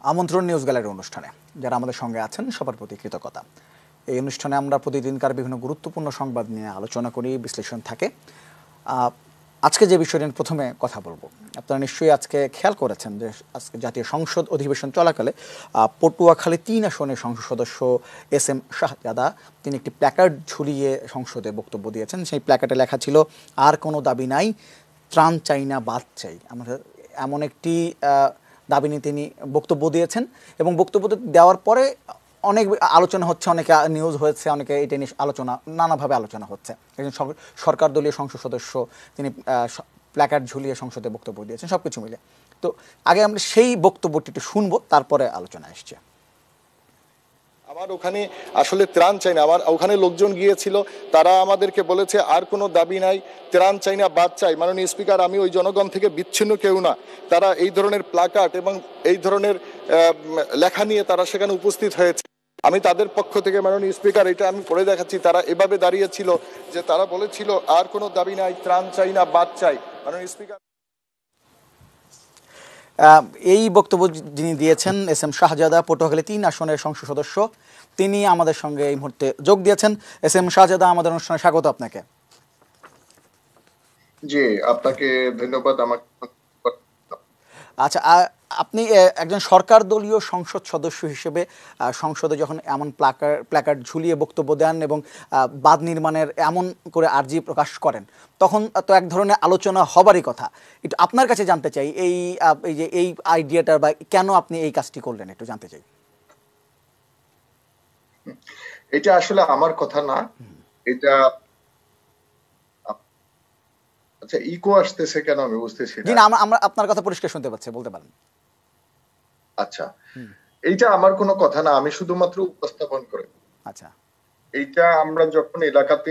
আমন্ত্রণ news gallery অনুষ্ঠানে যারা আমাদের সঙ্গে আছেন সবার প্রতি কৃতজ্ঞতা। এই অনুষ্ঠানে আমরা প্রতিদিনকার বিভিন্ন গুরুত্বপূর্ণ সংবাদ নিয়ে আলোচনা করি, বিশ্লেষণ থাকে। আজকে যে বিষয় নিয়ে প্রথমে কথা বলবো, আপনারা নিশ্চয়ই আজকে খেয়াল করেছেন যে আজকে জাতীয় সংসদ অধিবেশন চলাকালে পটুয়াখালী 3 আসনের সংসদ সদস্য SM শাহজাদা তিনি একটি প্ল্যাকার্ড ঝুলিয়ে সংসদে বক্তব্য দিয়েছেন। সেই প্ল্যাকার্ডে লেখা ছিল, আর কোনো দাবি নাই, ত্রাণ চাই না, বাদ চাই। আমরা এমন একটি দাবি নিয়ে তিনি বক্তব্য দিয়েছেন এবং বক্তব্য দেওয়ার পরে অনেক আলোচনা হচ্ছে, অনেকে নিউজ হয়েছে, অনেকে এটা নিয়ে আলোচনা, নানাভাবে আলোচনা হচ্ছে। একজন সরকার দলীয় সংসদ সদস্য তিনি প্ল্যাকার্ড ঝুলিয়ে সংসদে বক্তব্য দিয়েছেন, সব কিছু মিলে। তো আগে আমরা সেই বক্তব্যটি একটু শুনবো, তারপরে আলোচনা আসছে। আমার ওখানে আসলে ত্রাণ চাই না, আমার ওখানে লোকজন গিয়েছিল, তারা আমাদেরকে বলেছে আর কোনো দাবি নাই, ত্রাণ চাই না, বাদ চাই। মাননীয় স্পিকার, আমি ওই জনগণ থেকে বিচ্ছিন্ন কেউ না। তারা এই ধরনের প্ল্যাকার্ড এবং এই ধরনের লেখা নিয়ে তারা সেখানে উপস্থিত হয়েছে। আমি তাদের পক্ষ থেকে, মাননীয় স্পিকার, এটা আমি পড়ে দেখাচ্ছি, তারা এভাবে দাঁড়িয়েছিল যে তারা বলেছিল আর কোনো দাবি নাই, ত্রাণ চাই না, বাদ চাই। মাননীয় স্পিকার, এই বক্তব্য যিনি দিয়েছেন SM শাহজাদা, পটুয়াখালী 3 আসনের সংসদ সদস্য, তিনি আমাদের সঙ্গে এই মুহূর্তে যোগ দিয়েছেন। SM শাহজাদা, আমাদের অনুষ্ঠানে স্বাগত আপনাকে। জি, আপনাকে ধন্যবাদ। আমাকে আচ্ছা, আপনি একজন সরকার দলীয় সংসদ সদস্য হিসেবে সংসদে যখন এমন প্ল্যাকার্ড ঝুলিয়ে বক্তব্য দেন এবং বাঁধ নির্মাণের এমন করে আর্জি প্রকাশ করেন, তখন তো এক ধরনের আলোচনা হবারই কথা। একটু আপনার কাছে জানতে চাই, এই আইডিয়াটা বা কেন আপনি এই কাজটি করলেন, একটু জানতে চাই। এটা আসলে আমার কথা না, এটা আচ্ছা ইকো আসতেছে কেন আমি বুঝতেছি না। জি না, আমরা আপনার কথা পরিষ্কার শুনতে পাচ্ছি, বলতে পারেন। আচ্ছা, এইটা আমার কোনো কথা না, আমি শুধুমাত্র উপস্থাপন করি। আচ্ছা, এইটা আমরা যখন এলাকাতে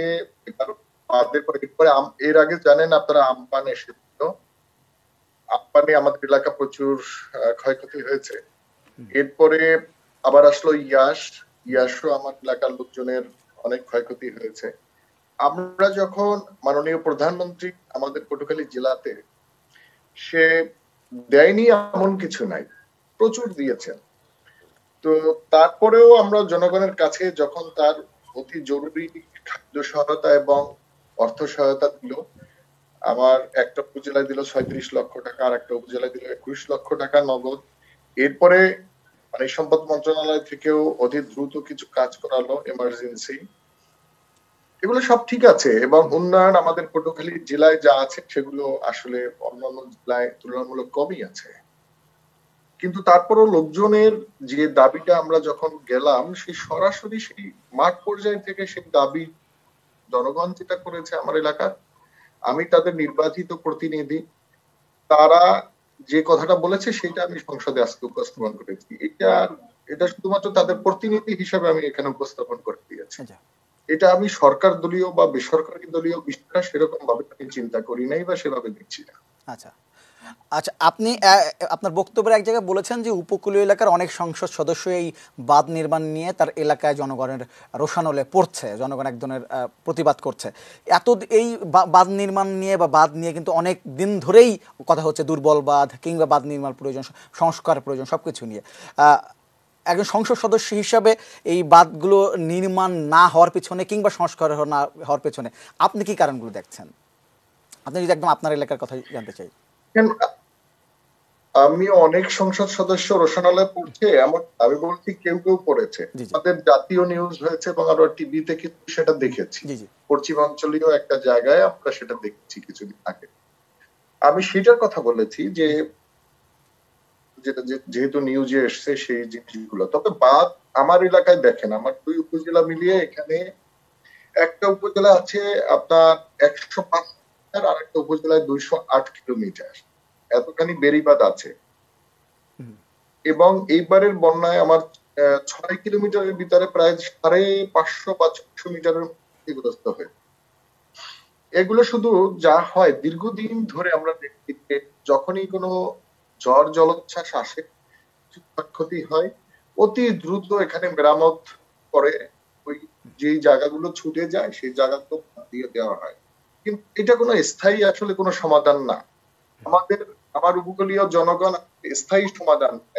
এর আগে জানেন আপনারা আমপান এসেছিল, আমপানে আমাদের এলাকা প্রচুর ক্ষয়ক্ষতি হয়েছে। এরপরে আবার আসলো ইয়াসও আমার এলাকার লোকজনের অনেক ক্ষয়ক্ষতি হয়েছে। আমরা যখন মাননীয় প্রধানমন্ত্রী আমাদের পটুয়াখালী জেলাতে, সে দেয়নি এমন কিছু নাই, প্রচুর দিয়েছেন। তো তারপরেও আমরা জনগণের কাছে যখন তার অতি জরুরি খাদ্য সহায়তা এবং অর্থ সহায়তা দিল, আমার একটা উপজেলায় দিল 36 লক্ষ টাকা, আর একটা উপজেলায় দিল 21 লক্ষ টাকা নগদ। এরপরে পানি সম্পদ মন্ত্রণালয় থেকেও অতি দ্রুত কিছু কাজ করালো, এমার্জেন্সি। এগুলো সব ঠিক আছে এবং উন্নয়ন আমাদের পটুয়াখালী জেলায় যা আছে সেগুলো আসলে অন্যান্য জেলায় তুলনামূলক কমই আছে। কিন্তু তারপরও লোকজনের যে দাবিটা আমরা যখন গেলাম, সেই সরাসরি সেই মাঠ পর্যায় থেকে সেই দাবি জনগণ যেটা করেছে আমার এলাকার, আমি তাদের নির্বাচিত প্রতিনিধি, তারা যে কথাটা বলেছে সেটা আমি সংসদে আজকে উপস্থাপন করেছি। এটা শুধুমাত্র তাদের প্রতিনিধি হিসেবে আমি এখানে উপস্থাপন করে দিয়েছি। এটা আমি সরকার দলীয় বা বেসরকারি দলীয় বিষয়টা সেরকম ভাবে চিন্তা করি নাই বা সেভাবে দেখছি না। আচ্ছা আচ্ছা, আপনি আপনার বক্তব্যের এক জায়গায় বলেছেন যে উপকূলীয় এলাকার অনেক সংসদ সদস্য এই বাঁধ নির্মাণ নিয়ে তার এলাকায় জনগণের রোষানলে পড়ছে, জনগণ এক ধরনের প্রতিবাদ করছে। এই বাঁধ নির্মাণ নিয়ে বা বাঁধ নিয়ে কিন্তু অনেক দিন ধরেই কথা হচ্ছে, দুর্বল বাঁধ কিংবা বাঁধ নির্মাণ প্রয়োজন, সংস্কার প্রয়োজন, সব কিছু নিয়ে। একজন সংসদ সদস্য হিসাবে এই বাঁধগুলো নির্মাণ না হওয়ার পিছনে কিংবা সংস্কার না হওয়ার পেছনে আপনি কি কারণগুলো দেখছেন? আপনি যদি একদম আপনার এলাকার কথা জানতে চাই। আমি অনেক সংসদ সদস্য রোশনালয়ে পড়ছে এমন আমি বলছি, কেউ কেউ পড়েছে, আমাদের জাতীয় নিউজ হয়েছে এবং আমরা টিভিতে কিন্তু সেটা দেখেছি, পশ্চিমাঞ্চলীয় একটা জায়গায় আমরা সেটা দেখেছি কিছুদিন আগে। আমি সেটার কথা বলেছি যে যেহেতু নিউজে এসছে সেই জিনিসগুলো। তবে বাদ আমার এলাকায় দেখেন, আমার 2 উপজেলা মিলিয়ে এখানে একটা উপজেলা আছে আপনার 105 কিলোমিটার, আর একটা উপজেলায় 208 কিলোমিটার, এতখানি বেড়িবাঁধ আছে। এবং এইবারের বন্যায় আমার 6 কিলোমিটারের ভিতরে প্রায় 550 বা 600 মিটারের ক্ষতিগ্রস্ত হয়। এগুলো শুধু যা হয় দীর্ঘদিন ধরে আমরা দেখি, যখনই কোনো ঝড় জলোচ্ছ্বাস আসে, ক্ষতি হয়, অতি দ্রুত এখানে মেরামত করে ওই যে জায়গাগুলো ছুটে যায় সেই জায়গাগুলো দিয়ে দেওয়া হয়। কিন্তু এটা কোনো স্থায়ী আসলে কোনো সমাধান না। আমার উপকূলীয় জনগণ স্থায়ী সমাধান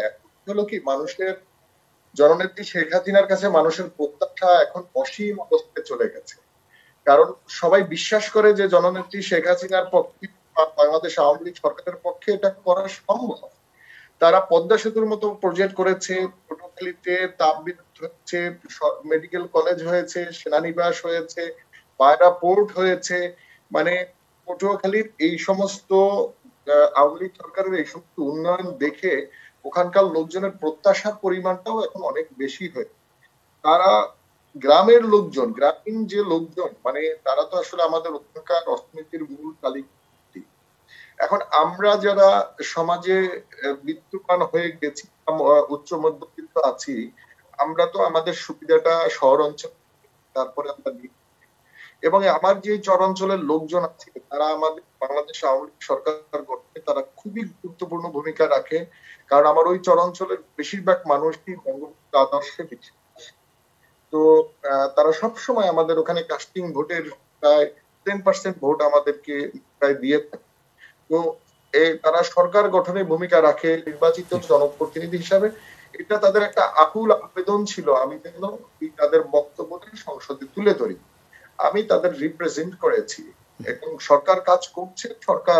হলো কি, মানুষের জননেত্রী শেখ হাসিনার কাছে মানুষের প্রত্যাশা এখন অসীম অবস্থায় চলে গেছে। কারণ সবাই বিশ্বাস করে যে জননেত্রী শেখ হাসিনার পক্ষে বা বাংলাদেশ আওয়ামী লীগ সরকারের পক্ষে এটা করা সম্ভব। তারা পদ্মা সেতুর মতো প্রজেক্ট করেছে, পটুয়াখালীতে তাপবিদ্যুৎ হচ্ছে, মেডিকেল কলেজ হয়েছে, সেনানিবাস হয়েছে, পায়রা পোর্ট হয়েছে। মানে পটুয়াখালীর এই সমস্ত আওয়ামী লীগ সরকারের এই সমস্ত উন্নয়ন দেখে ওখানকার লোকজনের প্রত্যাশার পরিমাণটাও এখন অনেক বেশি হয়েছে। তারা গ্রামের লোকজন, গ্রামীণ যে লোকজন, মানে তারা তো আসলে আমাদের ওখানকার অর্থনীতির মূল তালিকা। এখন আমরা যারা সমাজে বিত্তবান হয়ে গেছি, উচ্চ মধ্যবিত্ত আছি, আমরা তো আমাদের সুবিধাটা শহর অঞ্চল তারপরে আমরা নিই। এবং আমার যে চরাঞ্চলের লোকজন আছে তারা আমাদের বাংলাদেশ আওয়ামী লীগ সরকার গঠনে তারা খুবই গুরুত্বপূর্ণ ভূমিকা রাখে। কারণ আমার ওই চরাঞ্চলের বেশিরভাগ মানুষই বঙ্গবন্ধু আদর্শে বিশ্বাসী। তো তারা সবসময় আমাদের ওখানে কাস্টিং ভোটের প্রায় 10% ভোট আমাদেরকে প্রায় দিয়ে থাকে। তো তারা সরকার গঠনে ভূমিকা রাখে নির্বাচিত জনপ্রতিনিধি হিসাবে। এটা তাদের একটা আকুল আবেদন ছিল, আমি যেন তাদের বক্তব্যটা সংসদে তুলে ধরি। আমি তাদের রিপ্রেজেন্ট করেছি এবং সরকার কাজ করছে। সরকার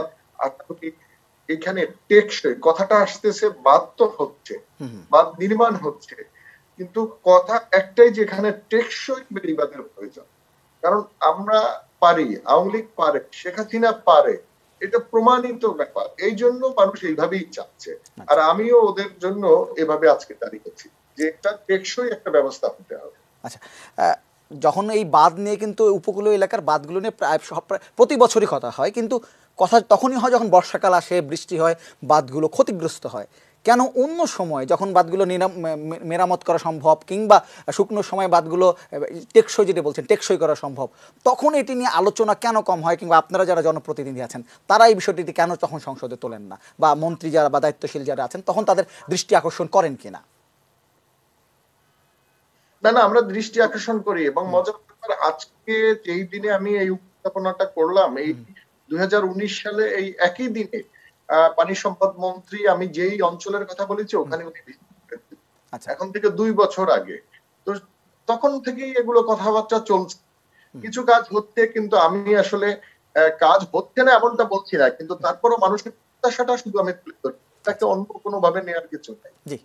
এখানে টেকসই কথাটা আসতেছে, বাদ তো হচ্ছে, বাদ নির্মাণ হচ্ছে, কিন্তু কথা একটাই, যেখানে টেকসই বেড়িবাঁধের প্রয়োজন। কারণ আমরা পারি, আওয়ামী লীগ পারে, শেখ হাসিনা পারে, এটা প্রমাণিত ব্যাপার। এই জন্য মানুষ এইভাবেই চাচ্ছে। আর আমিও ওদের জন্য এভাবে আজকে দাঁড়িয়েছি যে একটা টেকসই একটা ব্যবস্থা হতে হবে। আচ্ছা, যখন এই বাঁধ নিয়ে কিন্তু উপকূলীয় এলাকার বাঁধগুলো নিয়ে প্রায় প্রতি বছরই কথা হয়, কিন্তু কথা তখনই হয় যখন বর্ষাকাল আসে, বৃষ্টি হয়, বাঁধগুলো ক্ষতিগ্রস্ত হয়। কেন অন্য সময় যখন বাঁধগুলো মেরামত করা সম্ভব, কিংবা শুকনো সময় বাঁধগুলো টেকসই, যেটা বলছেন টেকসই করা সম্ভব, তখন এটি নিয়ে আলোচনা কেন কম হয়? কিংবা আপনারা যারা জনপ্রতিনিধি আছেন তারা এই বিষয়টি কেন তখন সংসদে তোলেন না, বা মন্ত্রী যারা বা দায়িত্বশীল যারা আছেন তখন তাদের দৃষ্টি আকর্ষণ করেন কিনা? না না, আমরা দৃষ্টি আকর্ষণ করি। এবং মজার ব্যাপার, আজকে যেই দিনে আমি এই উপস্থাপনাটা করলাম, এই 2019 সালে এই একই দিনে পানি সম্পদ মন্ত্রী, আমি যেই অঞ্চলের কথা বলেছি ওখানে উনি এখন থেকে 2 বছর আগে। তো তখন থেকেই এগুলো কথাবার্তা চলছে, কিছু কাজ হচ্ছে, কিন্তু আমি আসলে কাজ হচ্ছে না এমনটা বলছি না, কিন্তু তারপরও মানুষের প্রত্যাশাটা শুধু আমি তুলে ধরি, তাকে অন্য কোনো ভাবে নেওয়ার কিছু নাই। জি,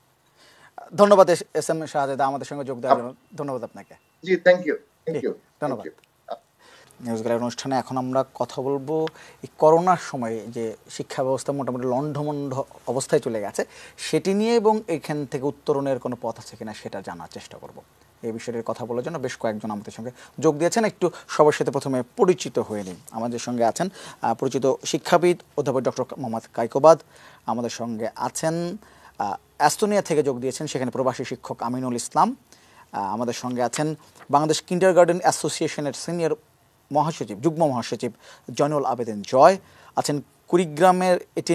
ধন্যবাদ এস এম শাহজাদা আমাদের সঙ্গে যোগ দেওয়ার জন্য। ধন্যবাদ আপনাকে। জি, থ্যাংক ইউ, থ্যাংক ইউ, ধন্যবাদ। নিউজ গ্যালারি অনুষ্ঠানে এখন আমরা কথা বলবো এই করোনার সময়ে যে শিক্ষা ব্যবস্থা মোটামুটি লণ্ডভণ্ড অবস্থায় চলে গেছে সেটি নিয়ে, এবং এখান থেকে উত্তরণের কোনো পথ আছে কিনা সেটা জানার চেষ্টা করব। এই বিষয়ের কথা বলার জন্য বেশ কয়েকজন আমাদের সঙ্গে যোগ দিয়েছেন। একটু সবার সাথে প্রথমে পরিচিত হয়ে নিই। আমাদের সঙ্গে আছেন পরিচিত শিক্ষাবিদ অধ্যাপক ডক্টর মোহাম্মদ কায়কোবাদ। আমাদের সঙ্গে আছেন অ্যাস্তোনিয়া থেকে যোগ দিয়েছেন, সেখানে প্রবাসী শিক্ষক আমিনুল ইসলাম। আমাদের সঙ্গে আছেন বাংলাদেশ কিন্ডারগার্টেন অ্যাসোসিয়েশনের সিনিয়র মহাসচিব, যুগ্ম মহাসচিব জয়নুল আবেদিন জয়। আছেন কুড়িগ্রামের এটি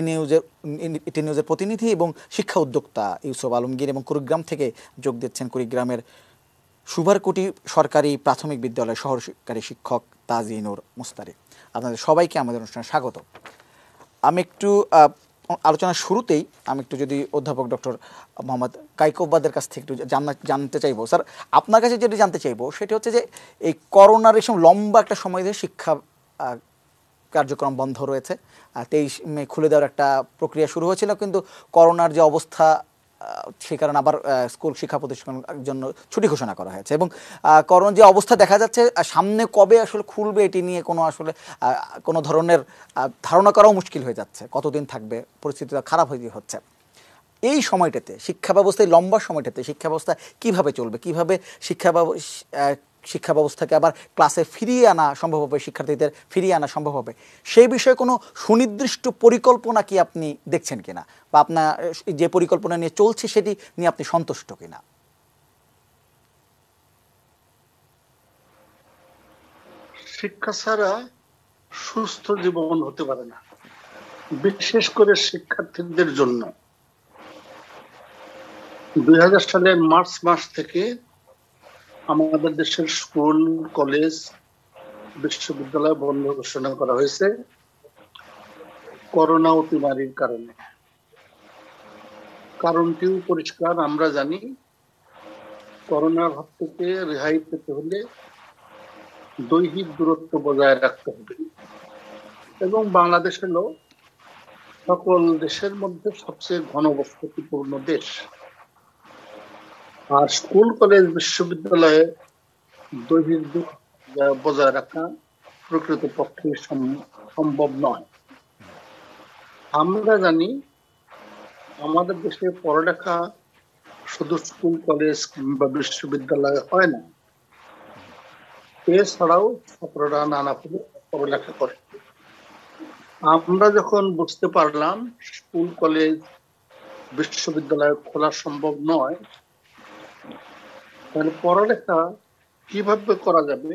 নিউজের প্রতিনিধি এবং শিক্ষা উদ্যোক্তা ইউসুফ আলমগীর, এবং কুড়িগ্রাম থেকে যোগ দিচ্ছেন কুড়িগ্রামের সুভারকুটি সরকারি প্রাথমিক বিদ্যালয়ের সহকারী শিক্ষক তাজিনুর মুস্তারিক। আপনাদের সবাইকে আমাদের অনুষ্ঠানে স্বাগত। আমি একটু আলোচনার শুরুতেই যদি অধ্যাপক ডক্টর মোহাম্মদ কায়কোবাদের কাছ থেকে একটু জানতে চাইবো। স্যার, আপনার কাছে যেটি জানতে চাইবো সেটি হচ্ছে যে এই করোনার এই সময় লম্বা একটা সময় ধরে শিক্ষা কার্যক্রম বন্ধ রয়েছে। 23 মে খুলে দেওয়ার একটা প্রক্রিয়া শুরু হয়েছিল, কিন্তু করোনার যে অবস্থা সেই কারণে আবার স্কুল শিক্ষা প্রতিষ্ঠানের জন্য ছুটি ঘোষণা করা হয়েছে। এবং করোনার যে অবস্থা দেখা যাচ্ছে, সামনে কবে আসলে খুলবে এটি নিয়ে কোনো ধরনের ধারণা করাও মুশকিল হয়ে যাচ্ছে। কতদিন থাকবে, পরিস্থিতিটা খারাপ হয়ে হচ্ছে। এই সময়টাতে শিক্ষা ব্যবস্থায়, লম্বা সময়টাতে শিক্ষা ব্যবস্থা কীভাবে চলবে, কীভাবে শিক্ষা ব্যবস্থাকে আবার ক্লাসে ফিরিয়ে আনা সম্ভব হবে, শিক্ষার্থীদের ফিরিয়ে আনা সম্ভব হবে, সেই বিষয়ে কোনো সুনির্দিষ্ট পরিকল্পনা কি আপনি দেখছেন কিনা, বা আপনার যে পরিকল্পনা নিয়ে চলছে সেটি নিয়ে আপনি সন্তুষ্ট কিনা? শিক্ষা ছাড়া সুস্থ জীবন হতে পারে না, বিশেষ করে শিক্ষার্থীদের জন্য। 2000 সালের মার্চ মাস থেকে আমাদের দেশের স্কুল, কলেজ, বিশ্ববিদ্যালয় বন্ধ ঘোষণা করা হয়েছে করোনা অতিমারীর কারণে। কারণটিও পরিষ্কার। আমরা জানি করোনার হাত থেকে রেহাই পেতে হলে দৈহিক দূরত্ব বজায় রাখতে হবে, এবং বাংলাদেশ হলো সকল দেশের মধ্যে সবচেয়ে ঘনবসতিপূর্ণ দেশ। আর স্কুল কলেজ বিশ্ববিদ্যালয়ে দৈহিক দূরত্ব বজায় রাখা প্রকৃতপক্ষে সম্ভব নয়। আমরা জানি আমাদের দেশে পড়ালেখা শুধু স্কুল কলেজ কিংবা বিশ্ববিদ্যালয়ে হয় না, এছাড়াও ছাত্ররা নানাভাবে পড়ালেখা করে। আমরা যখন বুঝতে পারলাম স্কুল কলেজ বিশ্ববিদ্যালয় খোলা সম্ভব নয়, তাহলে পড়ালেখা কিভাবে করা যাবে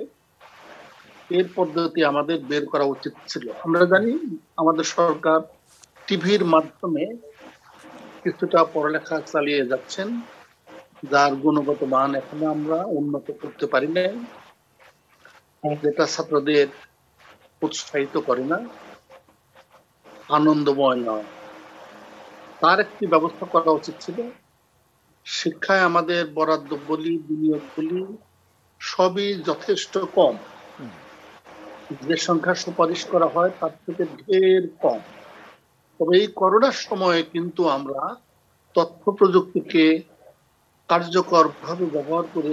এর পদ্ধতি আমাদের বের করা উচিত ছিল। আমরা জানি আমাদের সরকার টিভির মাধ্যমে কিছুটা পড়ালেখা চালিয়ে যাচ্ছেন, যার গুণগত মান এখনো আমরা উন্নত করতে পারি না, যেটা ছাত্রদের উৎসাহিত করে না, আনন্দময় নয়। তার একটি ব্যবস্থা করা উচিত ছিল। শিক্ষায় আমাদের বরাদ্দ বলি, বিনিয়োগ বলি, সবই যথেষ্ট কম। যে সংখ্যা সুপারিশ করা হয় তার থেকে ঢের কম। তবে এই করোনার সময়ে কিন্তু আমরা তথ্য প্রযুক্তিকে কার্যকর ভাবে ব্যবহার করে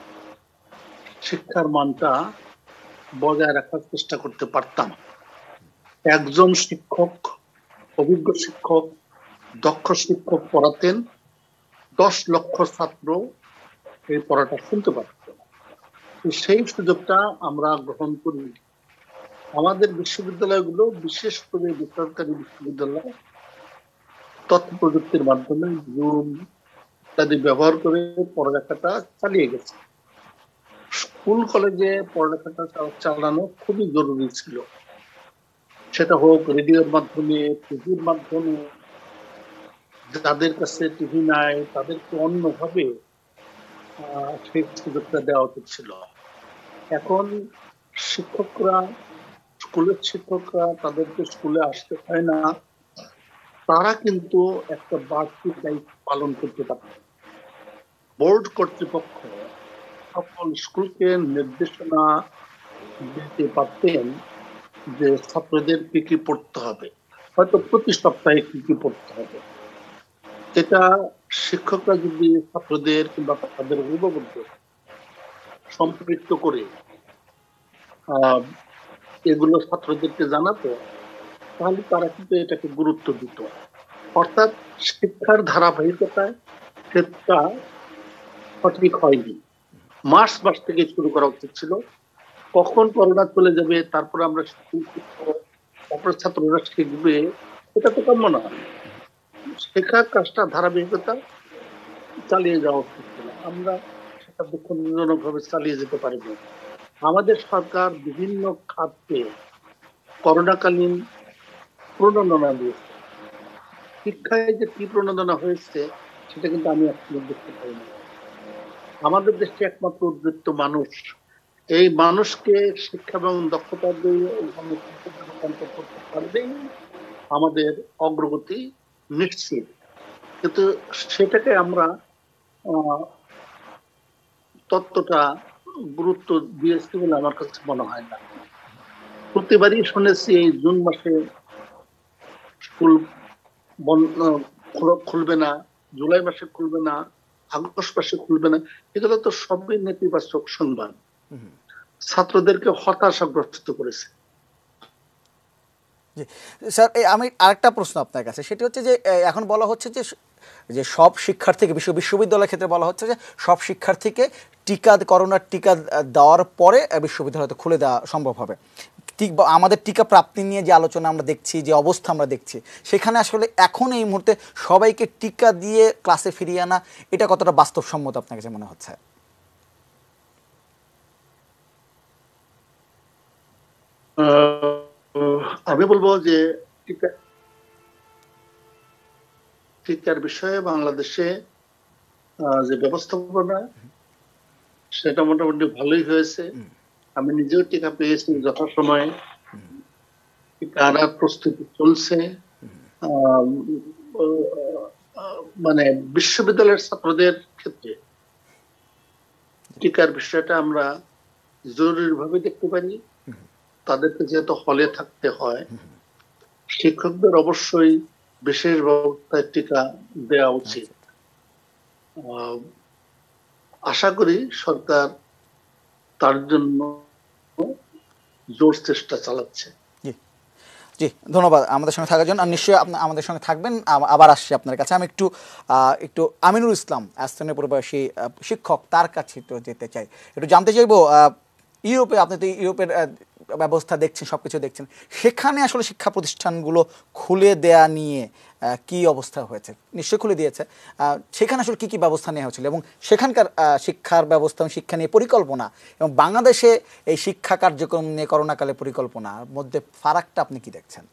শিক্ষার মানটা বজায় রাখার চেষ্টা করতে পারতাম। একজন শিক্ষক, অভিজ্ঞ শিক্ষক, দক্ষ শিক্ষক পড়াতেন, 10 লক্ষ ছাত্র এই পড়াটা শুনতে পারত। সেই সুযোগটা আমরা গ্রহণ করি। আমাদের বিশ্ববিদ্যালয়গুলো, বিশেষ করে বেসরকারি বিশ্ববিদ্যালয়, তথ্য প্রযুক্তির মাধ্যমে জুম ইত্যাদি ব্যবহার করে পড়ালেখাটা চালিয়ে গেছে। স্কুল কলেজে পড়ালেখাটা চালানো খুবই জরুরি ছিল, সেটা হোক রেডিওর মাধ্যমে, টিভির মাধ্যমে। যাদের কাছে টিভি নাই তাদেরকে অন্যভাবে সেই সুযোগটা দেওয়া উচিত ছিল। এখন শিক্ষকরা, স্কুলের শিক্ষকরা, তাদেরকে স্কুলে আসতে হয় না, তারা কিন্তু একটা বাড়তি দায়িত্ব পালন করতে পারে। বোর্ড কর্তৃপক্ষ সকল স্কুলকে নির্দেশনা দিতে পারতেন যে ছাত্রদের কি কি পড়তে হবে, হয়তো প্রতি সপ্তাহে কি কি পড়তে হবে। এটা শিক্ষকরা যদি ছাত্রদের কিংবা তাদের অভিভাবকদের সম্পৃক্ত করে এগুলো ছাত্রদেরকে জানাতো, তাহলে তারা কিন্তু এটাকে গুরুত্ব দিত। অর্থাৎ শিক্ষার ধারাবাহিকতায় সেটা সঠিক হয়নি। মার্চ মাস থেকে শুরু করা উচিত ছিল। কখন করোনা চলে যাবে তারপরে আমরা তারপরে ছাত্ররা শিখবে, এটা তো কাম্য না। শেখার কাজটা ধারাবাহিকতা চালিয়ে যাওয়া উচিত ছিল। আমরা সেটা দুঃখজনক ভাবে চালিয়ে যেতে পারিনি। আমাদের সরকার বিভিন্ন খাতে করোনাকালীন প্রণোদনা দিয়েছে। শিক্ষায় যে কি প্রণোদনা হয়েছে সেটা কিন্তু আমি এখনো দেখতে পাই না। আমাদের দেশে একমাত্র উদ্বৃত্ত মানুষ, এই মানুষকে শিক্ষা এবং দক্ষতা দিয়ে রূপান্তর করতে পারলেই আমাদের অগ্রগতি নিশ্চিত। কিন্তু সেটাকে আমরা তত্ত্বটা গুরুত্ব দিয়েছি বলে আমার কাছে মনে হয় না। প্রতিবারই শুনেছি এই জুন মাসে স্কুল খুলবে না, জুলাই মাসে খুলবে না, আগস্ট মাসে খুলবে না। এগুলো তো সবই নেতিবাচক সংবাদ, ছাত্রদেরকে হতাশাগ্রস্ত করেছে। স্যার, আমি আরেকটা প্রশ্ন আপনার কাছে, সেটি হচ্ছে যে এখন বলা হচ্ছে যে সব শিক্ষার্থীকে, বিশ্ববিদ্যালয়ের ক্ষেত্রে বলা হচ্ছে যে সব শিক্ষার্থীকে করোনার টিকা দেওয়ার পরে বিশ্ববিদ্যালয় খুলে দেওয়া সম্ভব হবে। আমাদের টিকা প্রাপ্তি নিয়ে যে আলোচনা আমরা দেখছি, যে অবস্থা আমরা দেখছি, সেখানে আসলে এখন এই মুহূর্তে সবাইকে টিকা দিয়ে ক্লাসে ফিরিয়ে আনা, এটা কতটা বাস্তবসম্মত আপনার কাছে মনে হচ্ছে? আমি বলবো যে টিকার বিষয়ে বাংলাদেশে যে ব্যবস্থাপনা সেটা মোটামুটি ভালোই হয়েছে। আমি নিজেও টিকা পেয়েছি যথাসময়ে, টিকা আনার প্রস্তুতি চলছে। মানে বিশ্ববিদ্যালয়ের ছাত্রদের ক্ষেত্রে টিকার বিষয়টা আমরা জরুরি ভাবে দেখতে পারি। তাদেরকে যেহেতু হলে থাকতে হয়, শিক্ষকদের অবশ্যই বিশেষ ব্যবস্থায় টিকা দেওয়া উচিত। আশা করি সরকার তার জন্য জোর চেষ্টা চালাচ্ছে। জি, ধন্যবাদ আমাদের সঙ্গে থাকার জন্য। আর নিশ্চয়ই আপনি আমাদের সঙ্গে থাকবেন। আবার আসছি আপনার কাছে। আমি একটু আমিনুল ইসলাম, স্থানীয় পূর্ববাসী শিক্ষক, তার কাছে একটু যেতে চাই। একটু জানতে চাইবো, ইউরোপে আপনি তো ইউরোপের ব্যবস্থা দেখছেন, সব কিছু দেখছেন, সেখানে আসলে শিক্ষা প্রতিষ্ঠানগুলো খুলে দেয়া নিয়ে কি অবস্থা হয়েছে? নিশ্চয়ই খুলে দিয়েছে। সেখানে আসলে কি কি ব্যবস্থা নেওয়া হয়েছিল এবং সেখানকার শিক্ষার ব্যবস্থা এবং শিক্ষা নিয়ে পরিকল্পনা এবং বাংলাদেশে এই শিক্ষা কার্যক্রম নিয়ে করোনাকালে পরিকল্পনার মধ্যে ফারাকটা আপনি কি দেখছেন?